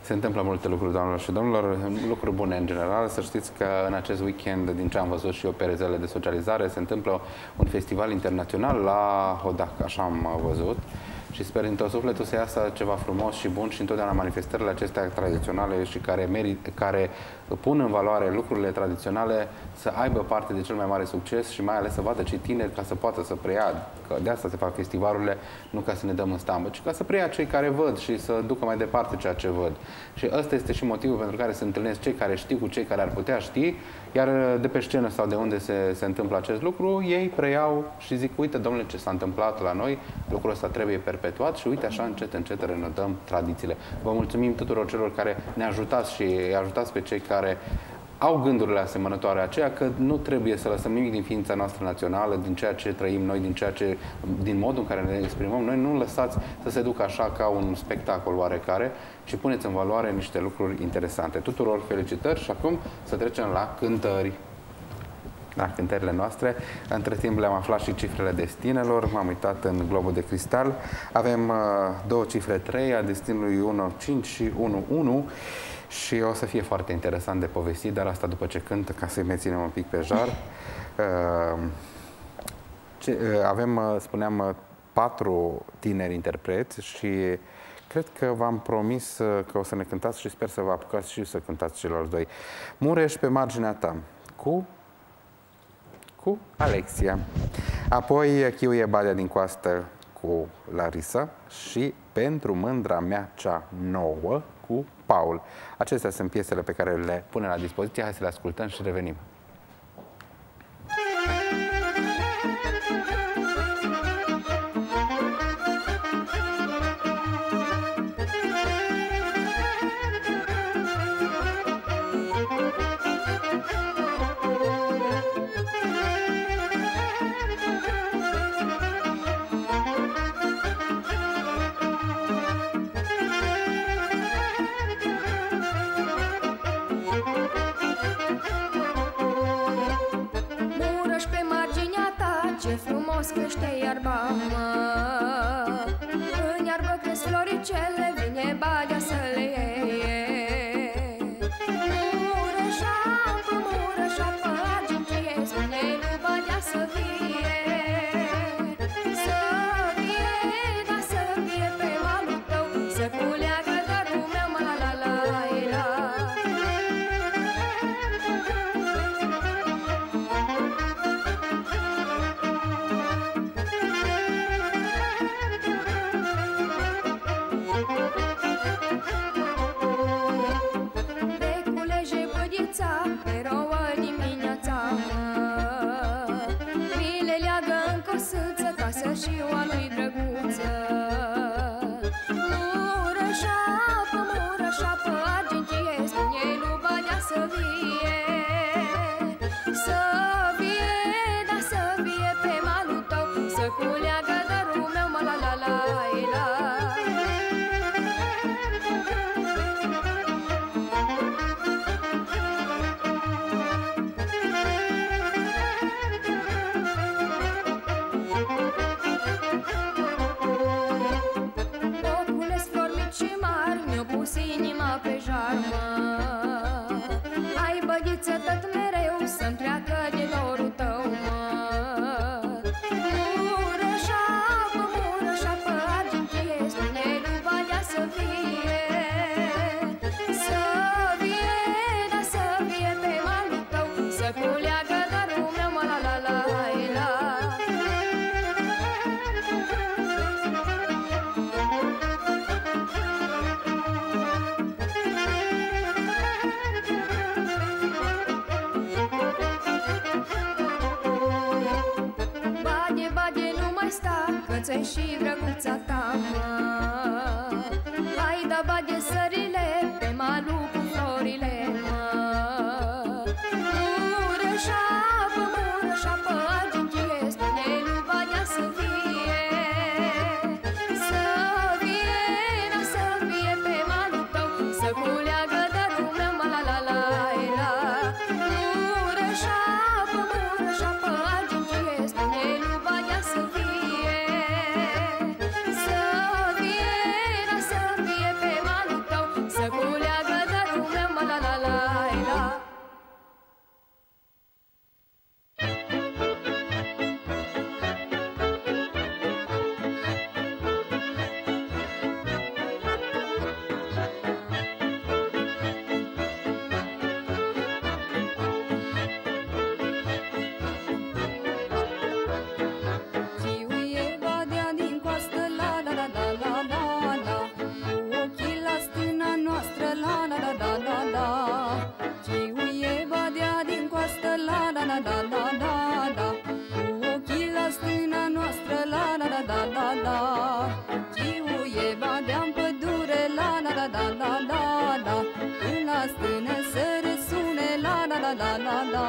Se întâmplă multe lucruri, doamnelor și domnilor, lucruri bune în general. Să știți că în acest weekend, din ce am văzut și eu pe rețelele de socializare, se întâmplă un festival internațional la Hodac, așa am văzut. Și sper din tot sufletul să iasă ceva frumos și bun și întotdeauna manifestările acestea tradiționale și care, merit, care pun în valoare lucrurile tradiționale să aibă parte de cel mai mare succes și mai ales să vadă cei tineri ca să poată să preia, că de asta se fac festivalurile, nu ca să ne dăm în stambă, ci ca să preia cei care văd și să ducă mai departe ceea ce văd. Și ăsta este și motivul pentru care se întâlnesc cei care știu cu cei care ar putea ști, iar de pe scenă sau de unde se, se întâmplă acest lucru, ei preiau și zic, uite, domnule, ce s-a întâmplat la noi, lucrul ăsta trebuie perpetuat și uite, așa încet, încet renotăm tradițiile. Vă mulțumim tuturor celor care ne ajutați și îi ajutați pe cei care au gândurile asemănătoare aceea, că nu trebuie să lăsăm nimic din ființa noastră națională, din ceea ce trăim noi, din ceea ce, din modul în care ne exprimăm noi, nu lăsați să se ducă așa ca un spectacol oarecare, ci puneți în valoare niște lucruri interesante. Tuturor felicitări și acum să trecem la cântări. La cântările noastre. Între timp le-am aflat și cifrele destinelor. M-am uitat în globul de cristal. Avem uh, două cifre trei, a destinului unu cinci și unu unu. Și o să fie foarte interesant de povestit, dar asta după ce cântă, ca să-i menținem un pic pe jar. Uh, ce, uh, avem, uh, spuneam, uh, patru tineri interpreți și cred că v-am promis uh, că o să ne cântați și sper să vă apucați și să cântați celor doi. Mureș pe marginea ta, cu, cu Alexia. Apoi Chiuie Badea din coastă cu Larisa și Pentru mândra mea cea nouă cu Paul. Acestea sunt piesele pe care le punem la dispoziție. Hai să le ascultăm și revenim. Crește iarba, mă. În iarbă cresc floricele, vine Badea să le iei. Murășapă, murășapă, argintie, spune-i lui Badea să vie. Să vie, da să vie pe malul tău, să culeagă darul meu, mă la la la la. Și oa lui drăguță. Murășapă, murășapă, argintie, spune-i lui Badea să vie. Să vie, da să vie pe malul tău, să culeagă darul meu, mă la la la la. Inima pe jar, mă. Ai băghiță tot mereu să-mi treacă din dorul tău, mă. Murășapă, murășapă, argintie, spune-i lui Badea să vie. Să vie, da să vie pe malul tău, să culeagă darul meu, mă la la la la. Căței și drăguța ta, mă. Hai da Badea sările pe malul cu florile, mă. Murășapă, murășapă, argintie, spune-i lui Badea să vie. Să vie, da să vie pe malul tău, să culeagă darul meu, mă la la la la. Murășapă, murășapă, argintie, spune-i lui Badea să vie. Să vie, da să vie pe malul tău, la. Chiuie badeam pădure, la la la la la la la. În la stână să răsune, la la la la la la.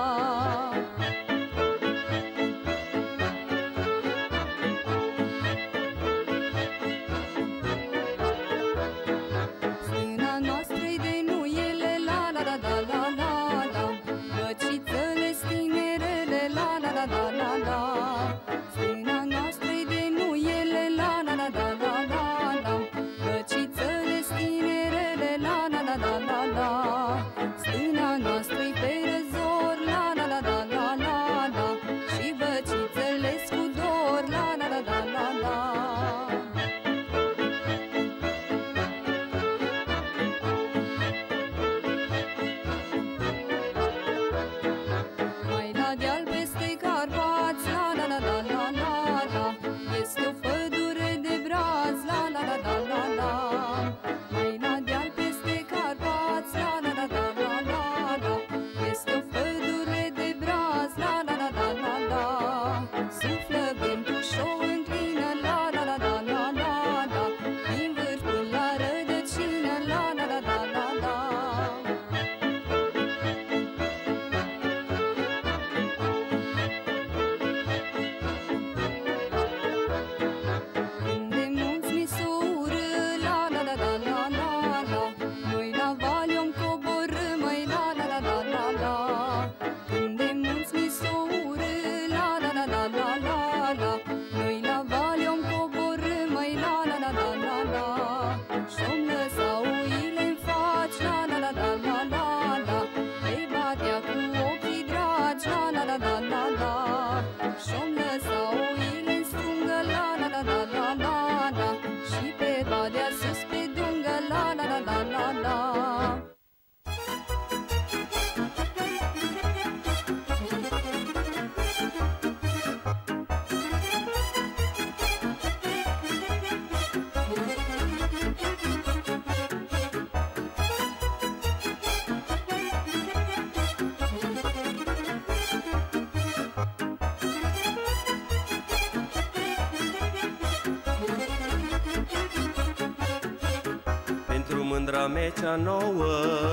Mândra mea cea nouă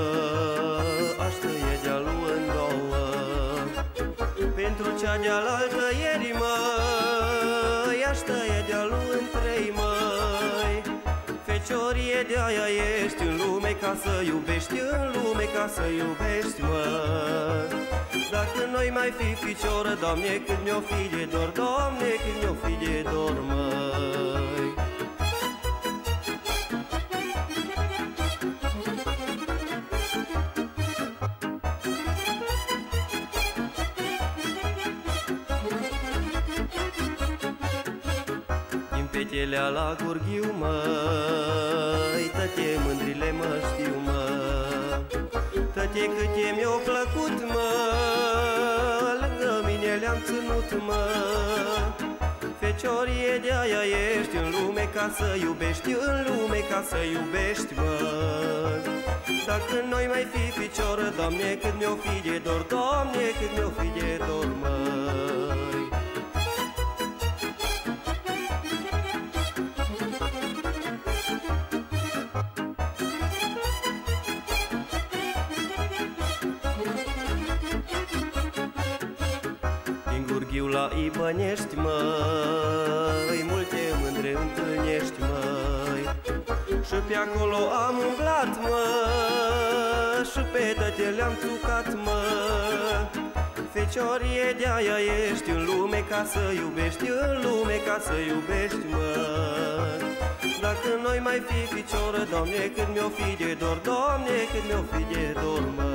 aș tăie dealul în două. Pentru cea de-alaltă ieri, măi, aș tăie dealul în trei, măi. Feciorie de-aia ești în lume ca să iubești, în lume ca să iubești, măi. Dacă noi mai fi ficioră, Doamne, cât mi-o fi de dor, Doamne, cât mi-o fi de dor, măi. Petelea la gurghiu, măi, tăte mândrile mă știu, mă. Tăte câte mi-o plăcut, mă, lângă mine le-am ținut, mă. Feciorie de-aia ești în lume ca să iubești, în lume ca să iubești, mă. Dacă noi mai fi ficioră, Doamne, cât mi-o fi de dor, Doamne, cât mi-o fi de dor, măi. La Ibănești, măi, multe mândre întâlnești, măi. Și pe acolo am umblat, mă, și pe tăte le-am țucat, mă. Feciorie de-aia ești în lume ca să iubești, în lume ca să iubești, mă. Dacă noi mai fi ficioră, Doamne, cât mi-o fi de dor, Doamne, cât mi-o fi de dor, mă.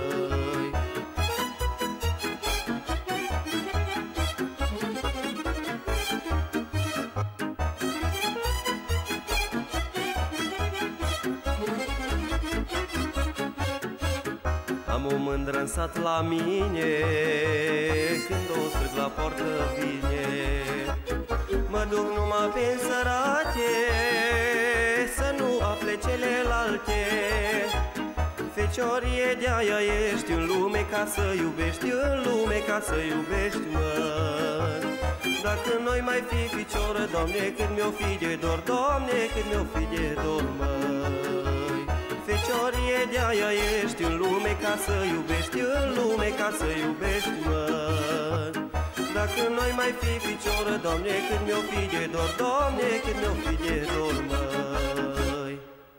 Am o mândră în sat la mine, când o strâng la poartă vine. Mă duc numai pe sărate, să nu afle celelalte. Feciorie de-aia ești în lume ca să iubești, în lume ca să iubești, măi. Dacă noi mai fi ficioră, Doamne, cât mi-o fi de dor, Doamne, cât mi-o fi de dor, măi. Feciorie de-aia ești în lume ca să iubești, în lume ca să iubești, măi. Dacă noi mai fi ficioră, Doamne, cât mi-o fi de dor, Doamne, cât mi-o fi de dor, măi.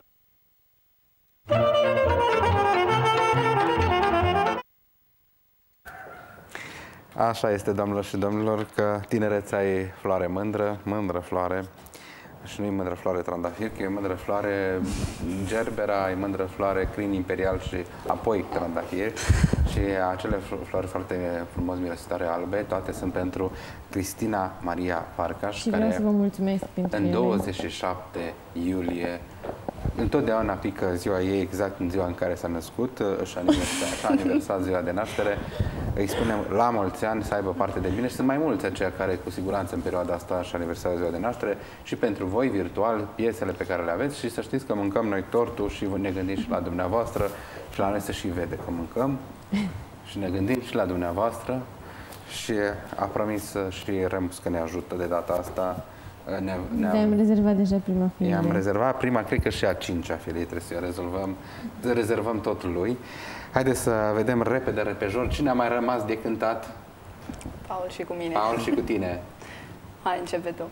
Așa este, doamnelor și domnilor, că tinerețea e floare mândră, mândră floare. Și nu e mândră floare trandafir, că e mândră floare gerbera, e mândră floare crin imperial și apoi trandafir. Și acele flori foarte frumos mirositoare albe, toate sunt pentru Cristina Maria Farcaș, și vreau care să vă mulțumesc pentru în ele. douăzeci și șapte iulie, întotdeauna pică ziua ei, exact în ziua în care s-a născut, și-a aniversat, aniversat ziua de naștere. Îi spunem la mulți ani, să aibă parte de bine, și sunt mai mulți aceia care cu siguranță în perioada asta și aniversează ziua de naștere, și pentru voi virtual piesele pe care le aveți, și să știți că mâncăm noi tortul și ne gândim și la dumneavoastră și la noi să și vede că mâncăm și ne gândim și la dumneavoastră, și a promis și Remus că ne ajută de data asta. Ne, ne-am, Ne-am rezervat deja prima filie. I-am rezervat prima, cred că și a cincea filie, trebuie să o rezolvăm, rezervăm totul lui. Haideți să vedem repede, repejor, cine a mai rămas de cântat? Paul și cu mine. Paul și cu tine. Hai, începe tu.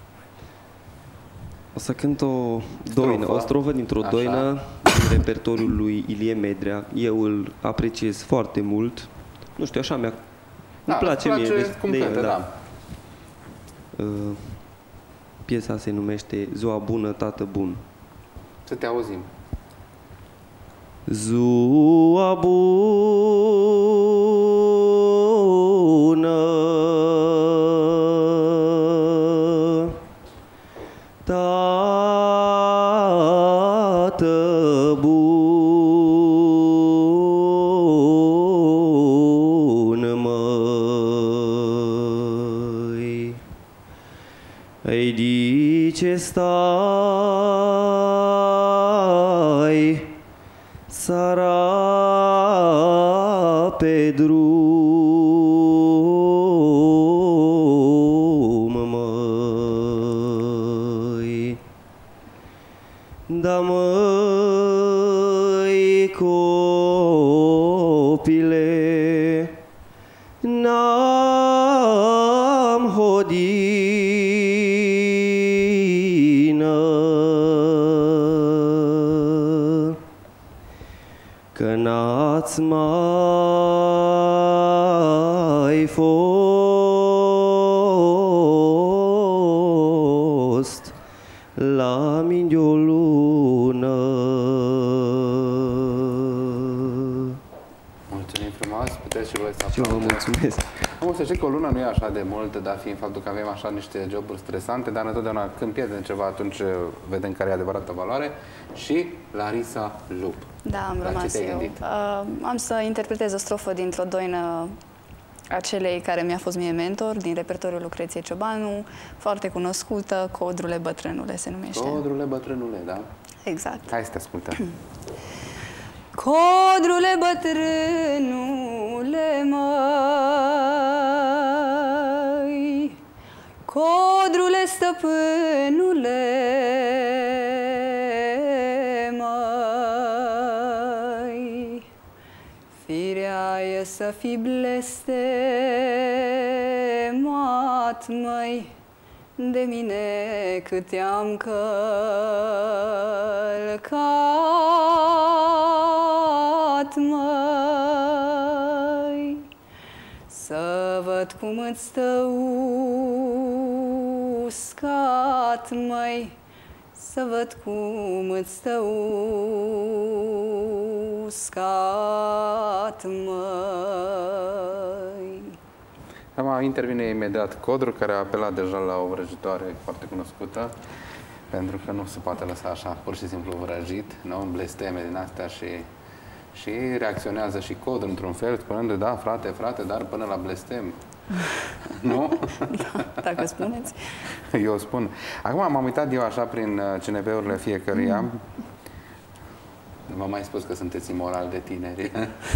O să cânt o doină, o strofă dintr-o doină din repertoriul lui Ilie Medrea. Eu îl apreciez foarte mult. Nu știu, așa mi-a... Da, îmi place, place mie. cum de, cântă, da. da. Uh, piesa se numește Ziua bună, tată bun. Să te auzim. Ziua bună, tată bun, măi. Ei, di ce stai sara pe drum, măi. Da, măi, copile, n-am hodină, că n-ați mai fost la mine o lună. Mulțumim frumos, puteți și voi să Și eu vă mulțumesc. Am să zic că o lună nu e așa de mult, dar fiind faptul că avem așa niște joburi stresante, dar întotdeauna când pierdem ceva, atunci vedem care e adevărata valoare. Și Larisa Lup. Da, am La rămas ce te-ai eu. gândit? Uh, am să interpretez o strofă dintr-o doină a celei care mi-a fost mie mentor, din repertoriul Lucreției Ciobanu, foarte cunoscută, Codrule bătrânule se numește. Codrule bătrânule, da? Exact. Hai să te ascultăm. Codrule bătrânule, măi, Codrule stăpânule, măi, firea e să fii blestemat, măi, de mine cât te-am călcat, măi, să văd cum îți stă uscat, măi, să văd cum îți stă uscat, măi. Acum intervine imediat Codru, care a apelat deja la o vrăjitoare foarte cunoscută, pentru că nu se poate lăsa așa, pur și simplu vrăjit, nu? Blesteme din astea, și, și reacționează și Codru într-un fel, spunând, da, frate, frate, dar până la blestem. Nu? Da, dacă spuneți. Eu spun. Acum m-am uitat eu așa prin C N P-urile fiecăruia V-am mai spus că sunteți imoral de tineri.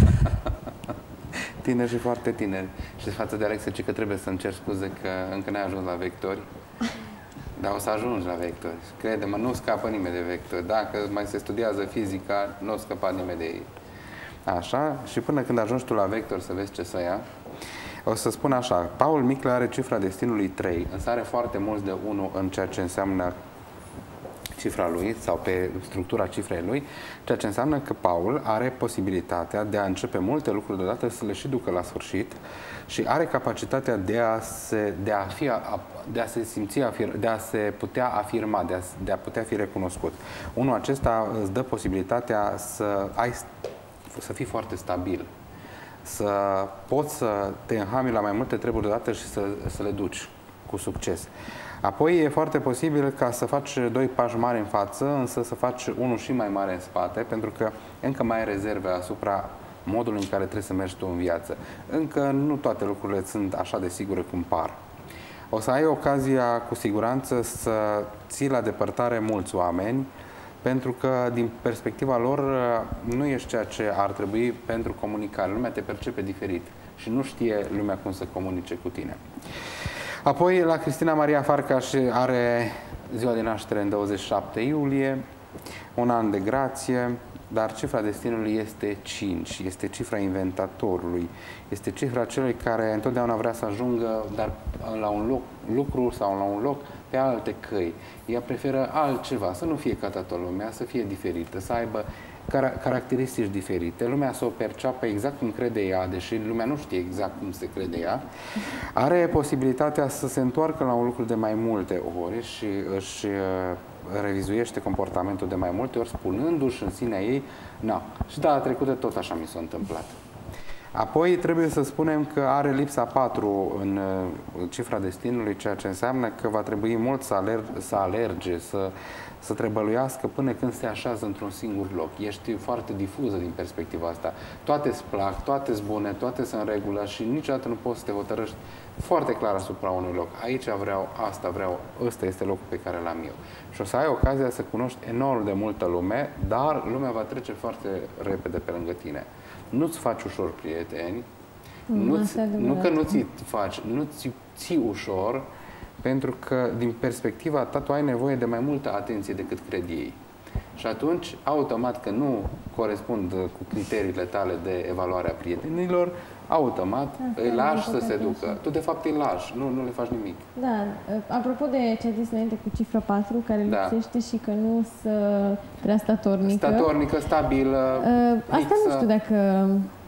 Tineri și foarte tineri. Și față de Alex, zice că trebuie să-mi cer scuze că încă n-ai ajuns la vectori. Dar o să ajungi la vectori. Crede-mă, nu scapă nimeni de vectori. Dacă mai se studiază fizica, nu o scăpa nimeni de ei. Așa, și până când ajungi tu la vector să vezi ce să ia, o să spun așa, Paul Miclă are cifra destinului trei, însă are foarte mulți de unu în ceea ce înseamnă cifra lui sau pe structura cifrei lui, ceea ce înseamnă că Paul are posibilitatea de a începe multe lucruri deodată, să le și ducă la sfârșit și are capacitatea de a se, de a fi, de a se simți, de a se putea afirma, de a, de a putea fi recunoscut. Unul acesta îți dă posibilitatea să ai, să fii foarte stabil, să poți să te înhami la mai multe treburi deodată și să, să le duci cu succes. Apoi e foarte posibil ca să faci doi pași mari în față, însă să faci unul și mai mare în spate, pentru că încă mai ai rezerve asupra modului în care trebuie să mergi tu în viață. Încă nu toate lucrurile sunt așa de sigure cum par. O să ai ocazia cu siguranță să ții la depărtare mulți oameni, pentru că din perspectiva lor nu ești ceea ce ar trebui pentru comunicare. Lumea te percepe diferit și nu știe lumea cum să comunice cu tine. Apoi, la Cristina Maria Farcaș are ziua de naștere în douăzeci și șapte iulie, un an de grație, dar cifra destinului este cinci, este cifra inventatorului, este cifra celui care întotdeauna vrea să ajungă, dar la un loc, lucru sau la un loc pe alte căi. Ea preferă altceva, să nu fie ca toată lumea, să fie diferită, să aibă caracteristici diferite, lumea să o perceapă exact cum crede ea, deși lumea nu știe exact cum se crede ea, are posibilitatea să se întoarcă la un lucru de mai multe ori și își revizuiește comportamentul de mai multe ori, spunându-și în sinea ei, na, și data trecută tot așa mi s-a întâmplat. Apoi trebuie să spunem că are lipsa patru în cifra destinului, ceea ce înseamnă că va trebui mult să, aler să alerge, să, să trebăluiască până când se așează într-un singur loc. Ești foarte difuză din perspectiva asta. Toate îți plac, toate sunt bune, toate sunt în regulă și niciodată nu poți să te hotărăști foarte clar asupra unui loc. Aici vreau, asta vreau, ăsta este locul pe care l-am eu. Și o să ai ocazia să cunoști enorm de multă lume, dar lumea va trece foarte repede pe lângă tine. Nu-ți faci ușor prieteni, nu, nu că nu ți faci, nu ți ții ușor, pentru că din perspectiva ta tu ai nevoie de mai multă atenție decât cred ei. Și atunci, automat că nu corespund cu criteriile tale de evaluare a prietenilor, automat da, îi lași să se ducă. Tu de fapt îi lași, nu, nu le faci nimic. Da, apropo de ce ai zis înainte cu cifra patru, care da. lipsește și că nu să prea statornică. Statornică, stabilă, uh, Asta nu știu dacă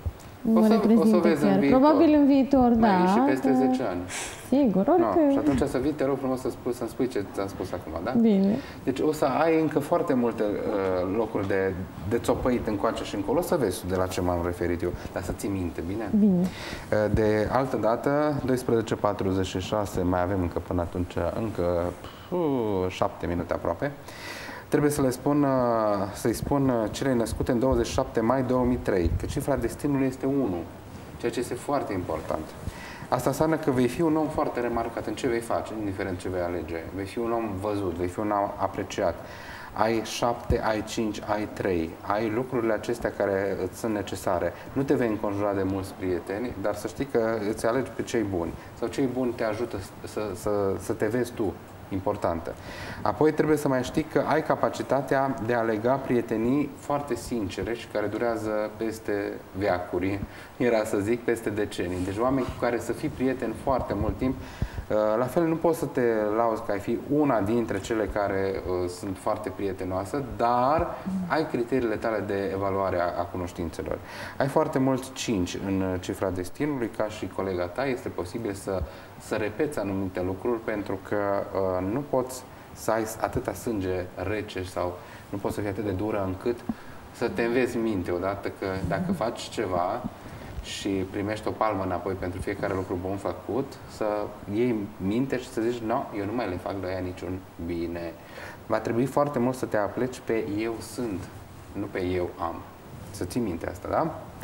mă o să, reprezintă o să vezi chiar. În viitor. Probabil în viitor, mai da. și peste că... zece ani. Sigur, orică... No, și atunci să vii, te rog frumos să spui, să-mi spui ce ți-am spus acum, da? Bine. Deci o să ai încă foarte multe uh, locuri de, de țopăit încoace și încolo, să vezi de la ce m-am referit eu, dar să ții minte, bine? Bine. Uh, de altă dată, douăsprezece patruzeci și șase, mai avem încă până atunci, încă uh, șapte minute aproape. Trebuie să le spun, să-i spun celei născute în douăzeci și șapte mai două mii trei, că cifra destinului este unu, ceea ce este foarte important. Asta înseamnă că vei fi un om foarte remarcat în ce vei face, indiferent ce vei alege. Vei fi un om văzut, vei fi un om apreciat. Ai șapte, ai cinci, ai trei, ai lucrurile acestea care îți sunt necesare. Nu te vei înconjura de mulți prieteni, dar să știi că îți alegi pe cei buni. Sau cei buni te ajută să, să, să te vezi tu importantă. Apoi trebuie să mai știi că ai capacitatea de a lega prietenii foarte sincere și care durează peste veacuri, era să zic peste decenii. Deci oameni cu care să fii prieten foarte mult timp. La fel nu poți să te lauzi că ai fi una dintre cele care uh, sunt foarte prietenoasă, dar ai criteriile tale de evaluare a, a cunoștințelor. Ai foarte mulți cinci în cifra destinului, ca și colega ta, este posibil să, să repeți anumite lucruri pentru că uh, nu poți să ai atâta sânge rece sau nu poți să fii atât de dură încât să te înveți minte odată că dacă faci ceva și primești o palmă înapoi pentru fiecare lucru bun făcut, să iei minte și să zici, nu, no, eu nu mai le fac de aia niciun bine. Va trebui foarte mult să te apleci pe eu sunt, nu pe eu am. Să ții minte asta, da?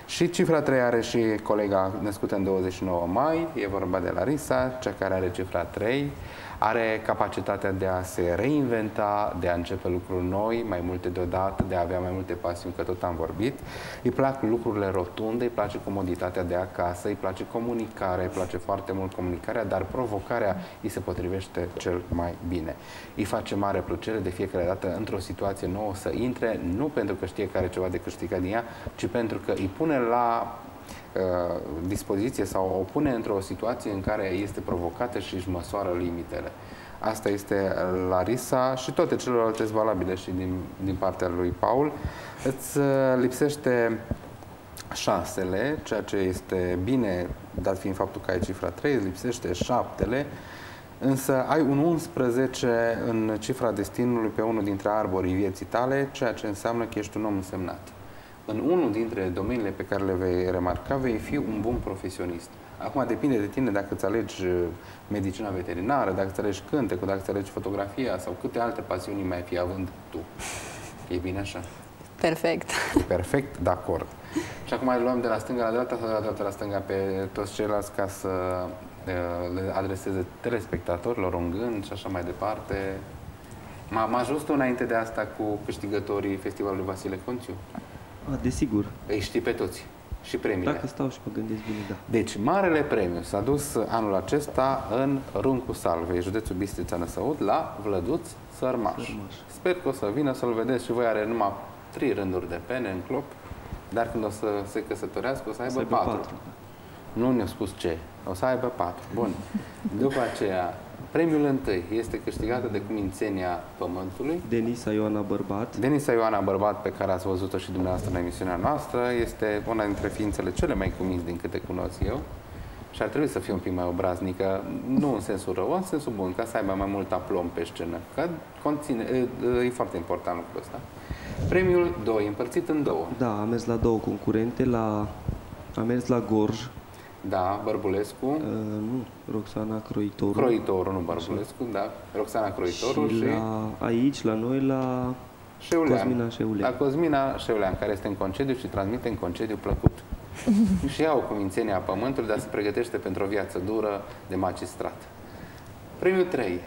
Și cifra trei are și colega născută în douăzeci și nouă mai, e vorba de Larisa, cea care are cifra trei, are capacitatea de a se reinventa, de a începe lucruri noi, mai multe deodată, de a avea mai multe pasiuni, că tot am vorbit. Îi plac lucrurile rotunde, îi place comoditatea de acasă, îi place comunicarea, îi place foarte mult comunicarea, dar provocarea îi se potrivește cel mai bine. Îi face mare plăcere de fiecare dată într-o situație nouă să intre, nu pentru că știe că are ceva de câștigat din ea, ci pentru că îi pune la dispoziție sau o pune într-o situație în care este provocată și își măsoară limitele. Asta este Larisa și toate celelalte valabile și din, din partea lui Paul. Îți lipsește șasele, ceea ce este bine, dat fiind faptul că ai cifra trei, îți lipsește șaptele, însă ai un unsprezece în cifra destinului pe unul dintre arborii vieții tale, ceea ce înseamnă că ești un om însemnat. În unul dintre domeniile pe care le vei remarca, vei fi un bun profesionist. Acum depinde de tine dacă îți alegi medicina veterinară, dacă îți alegi cântecul, dacă îți alegi fotografia sau câte alte pasiuni mai fi având tu. E bine așa? Perfect. Perfect, de acord. Și acum luăm de la stânga la dreapta sau de la dreapta la stânga pe toți ceilalți ca să le adreseze telespectatorilor un gând și așa mai departe. M-a ajuns tu înainte de asta cu câștigătorii Festivalului Vasile Conțiu? A, desigur. Îi știi pe toți. Și premiile. Dacă stau și mă gândesc bine, da. Deci, marele premiu s-a dus anul acesta în Râncu Salvei, județul Bistrița Năsăud, la Vlăduț Sărmaș. Sărmaș. Sper că o să vină să-l vedeți și voi. Are numai trei rânduri de pene în clop, dar când o să se căsătorească o să aibă, să aibă patru. patru. Nu ne-a spus ce. O să aibă patru. Bun. După aceea, premiul întâi este câștigată de Cumințenia Pământului. Denisa Ioana Bărbat. Denisa Ioana Bărbat, pe care ați văzut-o și dumneavoastră în emisiunea noastră, este una dintre ființele cele mai cuminți din câte cunosc eu și ar trebui să fie un pic mai obraznică, nu în sensul rău, în sensul bun, ca să aibă mai mult aplom pe scenă, că conține, e foarte important lucrul ăsta. Premiul doi, împărțit în două. Da, am mers la două concurente, la... am mers la Gorj. Da, Bărbulescu. Uh, nu, Roxana Croitoru. Croitoru, nu Bărbulescu, da. Roxana Croitoru și... și... La, aici, la noi, la Șeulean. Cosmina Șeulean. La Cosmina Șeulean, care este în concediu și transmite în concediu plăcut. Și ea o cumințenie a pământului, dar se pregătește pentru o viață dură de magistrat. Premiul trei.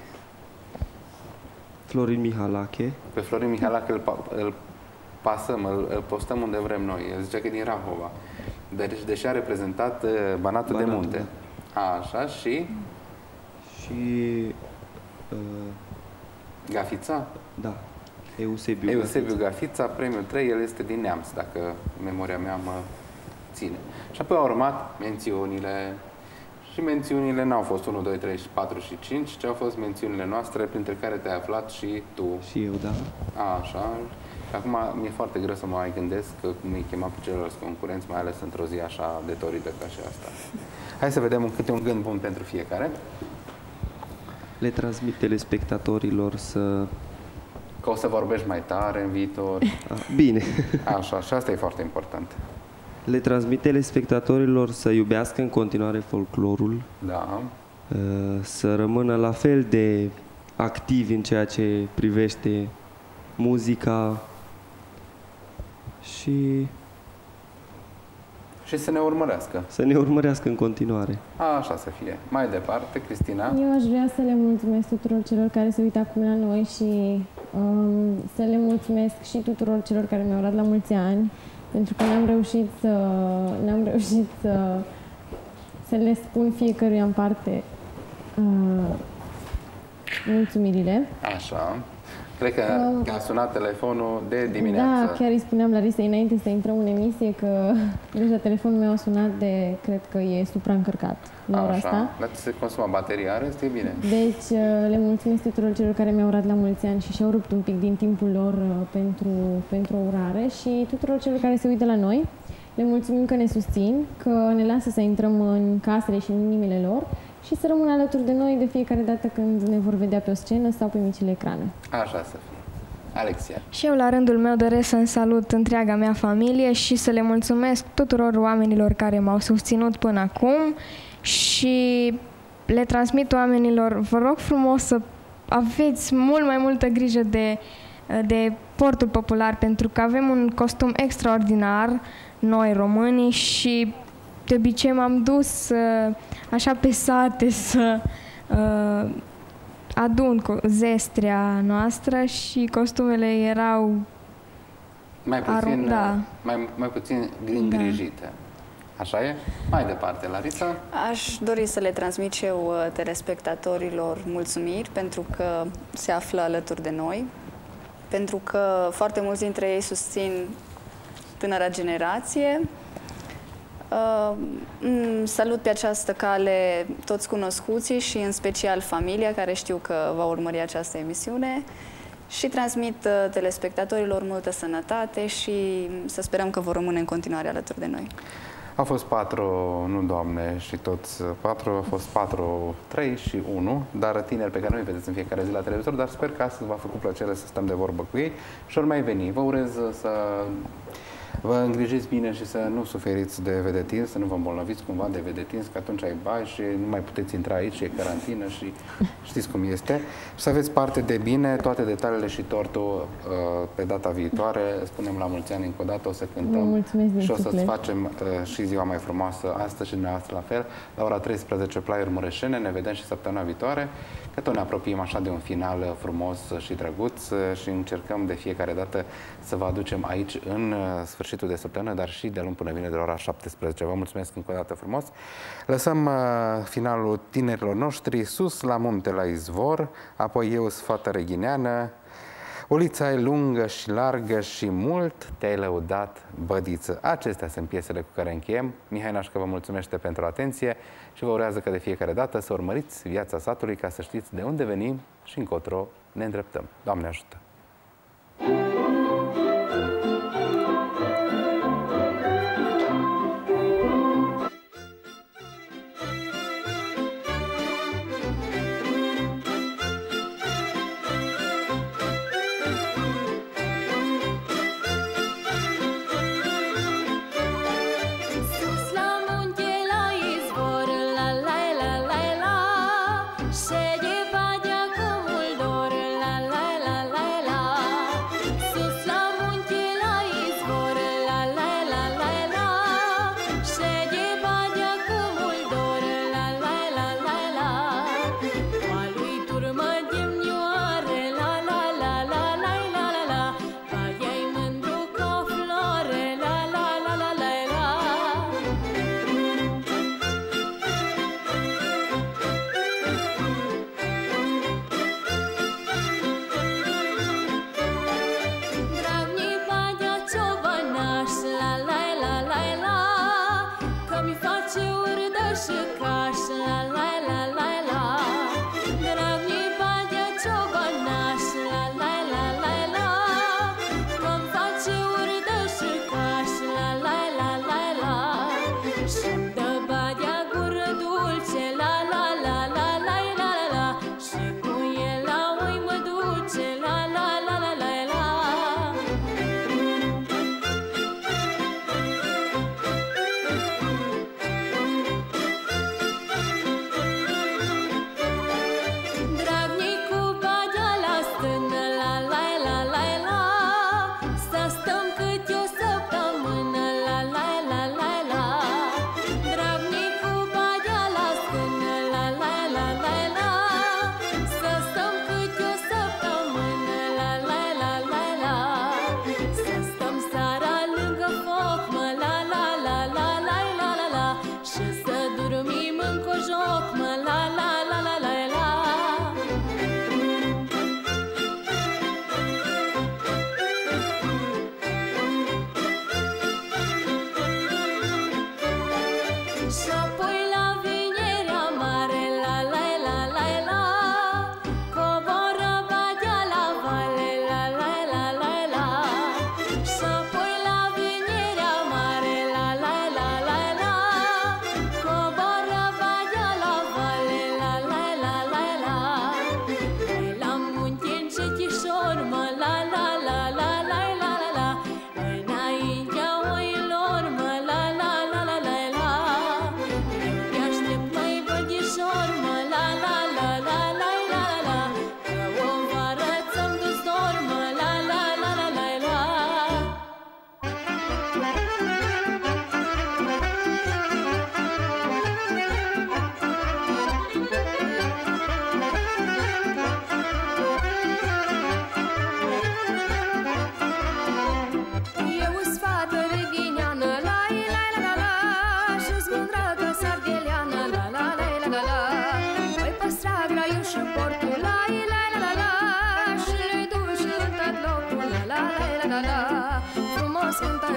Florin Mihalache. Pe Florin Mihalache îl, îl pasăm, îl, îl postăm unde vrem noi. El zicea că e din Rahova. Deci, deși a reprezentat uh, Banatul, Banatul de Munte. Da. Așa, și... Și... Uh, Gafița? Da. Eusebiu, Eusebiu Gafița. Gafița, premiul trei, el este din Neamț, dacă memoria mea mă ține. Și apoi au urmat mențiunile. Și mențiunile n-au fost unu, doi, trei, patru și cinci, ci au fost mențiunile noastre, printre care te-ai aflat și tu. Și eu, da. Așa. Acum mi-e foarte greu să mă mai gândesc că cum îi chema pe ceilalți concurenți, mai ales într-o zi așa de torită ca și asta. Hai să vedem câte un gând bun pentru fiecare. Le transmit telespectatorilor să... Că o să vorbești mai tare în viitor. A, bine. Așa, și asta e foarte important. Le transmit telespectatorilor să iubească în continuare folclorul. Da. Să rămână la fel de activi în ceea ce privește muzica și... Și să ne urmărească. Să ne urmărească în continuare. Așa să fie. Mai departe, Cristina. Eu aș vrea să le mulțumesc tuturor celor care se uită acum la noi și um, să le mulțumesc și tuturor celor care mi-au urat la mulți ani, pentru că n-am reușit să n-am reușit să, să le spun fiecăruia în parte uh, mulțumirile. Așa. Cred că uh, a sunat telefonul de dimineață. Da, chiar îi spuneam la Risei înainte să intrăm în emisie că deja telefonul meu a sunat de, cred că e supraîncărcat la ora asta. Dar se consumă bateria, are, este bine. Deci le mulțumesc tuturor celor care mi-au urat la mulți ani și și-au rupt un pic din timpul lor pentru, pentru o urare și tuturor celor care se uită la noi. Le mulțumim că ne susțin, că ne lasă să intrăm în casele și în inimile lor și să rămână alături de noi de fiecare dată când ne vor vedea pe o scenă sau pe micile ecrane. Așa să fie. Alexia. Și eu, la rândul meu, doresc să-mi salut întreaga mea familie și să le mulțumesc tuturor oamenilor care m-au susținut până acum și le transmit oamenilor, vă rog frumos să aveți mult mai multă grijă de de Portul Popular, pentru că avem un costum extraordinar, noi românii, și de obicei m-am dus așa pe sate să uh, adun cu zestrea noastră și costumele erau mai puțin, arum, da. mai, mai puțin îngrijite. Da. Așa e? Mai departe, Larisa? Aș dori să le transmit și eu telespectatorilor mulțumiri pentru că se află alături de noi, pentru că foarte mulți dintre ei susțin tânăra generație. Uh, salut pe această cale toți cunoscuții și în special familia care știu că va urmări această emisiune și transmit uh, telespectatorilor multă sănătate și să sperăm că vor rămâne în continuare alături de noi. Au fost patru, nu doamne, și toți patru, au fost patru, trei și unu, dar tineri pe care nu-i vedeți în fiecare zi la televizor, dar sper că astăzi v-a făcut plăcere să stăm de vorbă cu ei și ori mai veni. Vă urez să vă îngrijiți bine și să nu suferiți de vedetinți, să nu vă îmbolnăviți cumva de vedetinți, că atunci ai bani și nu mai puteți intra aici, e carantină și știți cum este. Și să aveți parte de bine, toate detaliile și tortul uh, pe data viitoare. Spunem la mulți ani încă o dată, o să cântăm și o să-ți facem uh, și ziua mai frumoasă astăzi și dumneavoastră la fel. La ora treisprezece, Playuri Mureșene, ne vedem și săptămâna viitoare, că tot ne apropiem așa de un final frumos și drăguț și încercăm de fiecare dată să vă aducem aici în sfârșitul de săptămână, dar și de luni până vine de la ora șaptesprezece. Vă mulțumesc încă o dată frumos. Lăsăm uh, finalul tinerilor noștri sus la munte la izvor, apoi eu sunt fata reghineană, ulița e lungă și largă și mult te-ai lăudat, bădiță. Acestea sunt piesele cu care încheiem. Mihai Nașcă vă mulțumește pentru atenție și vă urează că de fiecare dată să urmăriți viața satului ca să știți de unde venim și încotro ne îndreptăm. Doamne ajută! Se lleva ya como el dor, la la la la la.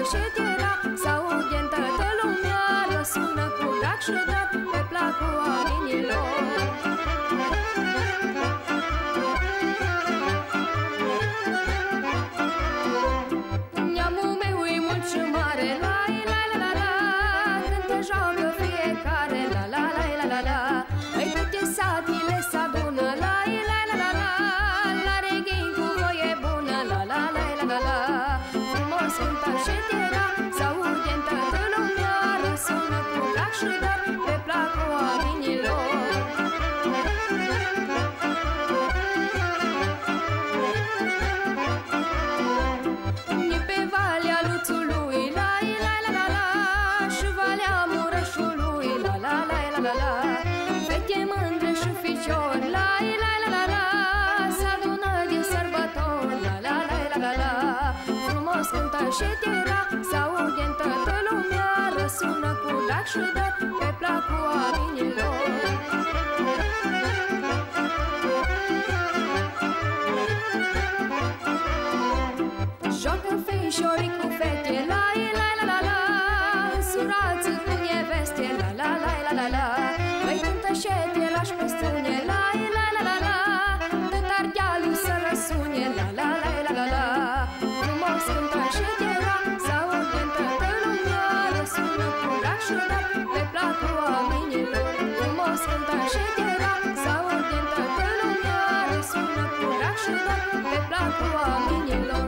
și tira, s-aude în toată lumea, răsună cu drag și dat pe placul oamenilor. Neamul meu e mult și mare, la la la la la, cântă joacă fiecare, la la la la la la. Păi toate satile s-adună, la la la la la, la reghin cu voie bună, la la la la la la. Frumos cânta și tira, s-aude în toată lumea, răsună cu drag și dar pe placul oamenilor. Ni pe Valea Luțului, la la la la la, și Valea Mureșului, la la la la la la. Fete mândre și ficiori, la la la la la, s-adună din sărbători, la la la la la la. Frumos cântă și tira, s-aude în toată lumea, răsună cu drag și dat pe placul oamenilor. Joacă feișorii cu fete, la la la la la, însurați cu neveste, la la la la la la. Păi cântă șeterași pe strune, la la la la la, tot Ardealul să răsune, la la la la la la. Frumos cântă șetera, s-aude în toată lumea, răsună cu drag și dat pe placul oamenilor. Frumos cântă șetera, s-aude în toată lumea, răsună cu drag și dat pe placul oamenilor.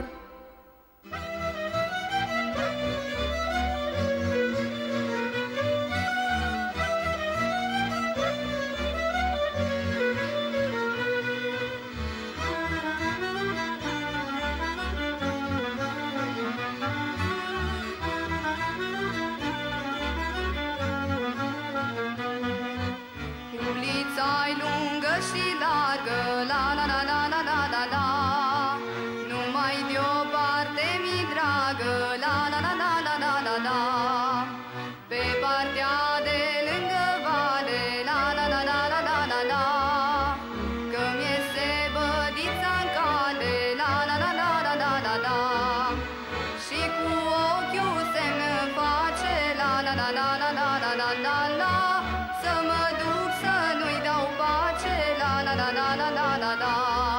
Ulița-i lungă și largă, la la la la la la la la. Numai de-o parte mi dragă, la la la la la la la la. Pe partea de lângă vale, la la la la la la la la. Că mi-este bădița-n cale, la la la la la la la la. Și cu ochiul semn face, la la la la la la la la la la. Să mă duc să nu-i dau pace, la la la la la la la la.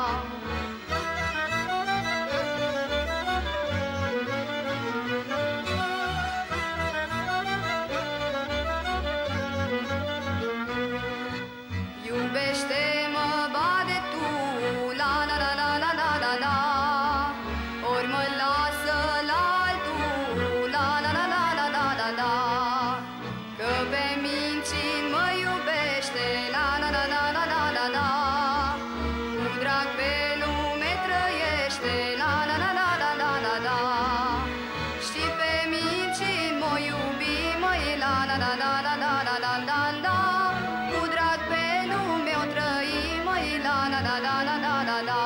Iubește-mă, bade tu, la la la la la la la la. Ori mă lasă la altul, la la la la la la la la. Că pe mincin mă iubește, la la la la la la la la. Cu drag pe lume trăiește, la la la la la la la la. Și pe mincin mă iubi, măi, la la la la la la la la la la. Cu drag pe lume o trăi, măi, la la la la la la la la.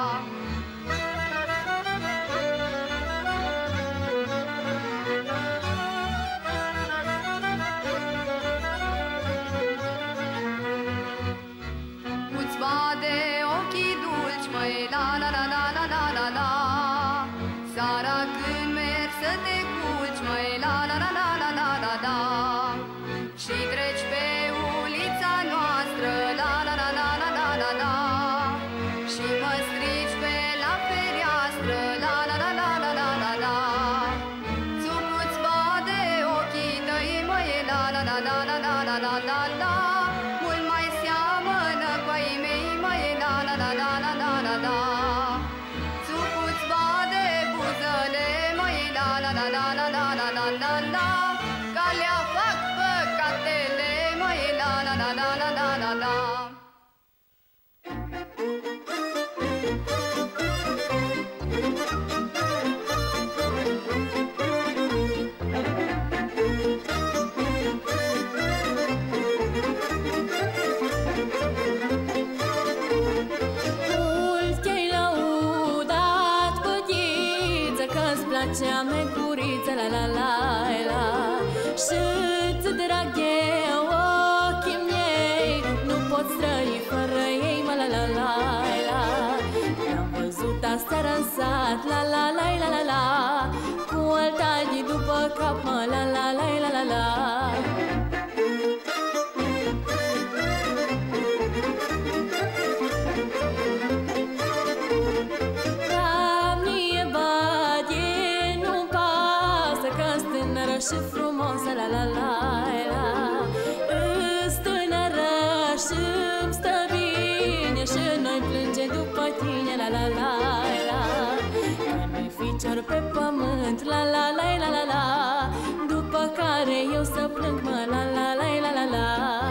Cu-ți bade ochii dulci, măi, la la la la la la la la. Seara când mergi să te culci, măi, la la la la la la la la. Și treci pe ulița noastră, la la la la la la la la. Și mă strici pe la fereastră, la la la la la la la la. Țucu-ți bade ochii tăi, măi, la la la la la la la la la la. Mult mai seamănă cu ai mei, măi, la la la la la la la la. Țucu-ți bade buzele, măi, la la la la la la la la la la. Ca le-a fac păcatele, măi, la la la la la la la la. Mult te-ai laudat, bădiță, că-ți place mecuriță, la la la la. Și-ți drag de ochii miei, nu pot trăi fără ei, mă, la la la la. Te-am văzut aseară în sat, la la la la la la. Cu mult de după cap, mă, la la la la la la. Și frumos, la la la la. Îs tânără și-mi stă bine și noi plânge după tine, la la la la. Că noi ficior pe pământ, la la la la la la. După care eu să plâng, mă, la la la la la la.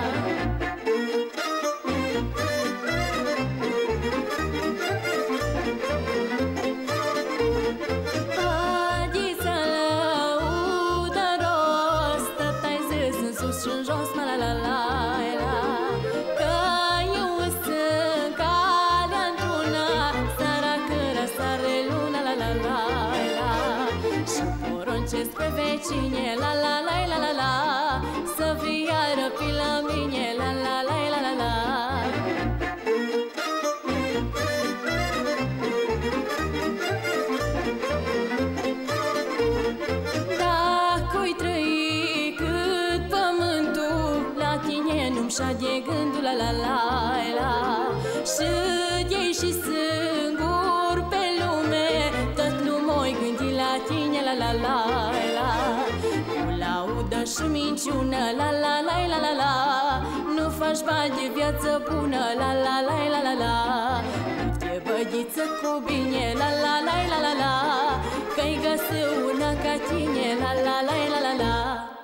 Pe vecine, la la la la la la. Să vii iară pe la mine, la la la la la la. Dacă-i trăi cât pământul, la tine nu-mi șade gândul, la la la la. Și ei și singur pe lume, tot nu m-oi gândi la tine, la la la. Și minciună, la la la la la la. Nu faci bani de viață bună, la la la la la la. Nu-te bădiță cu bine, la la la la la la. Că-i găsă una ca tine, la la la la la la.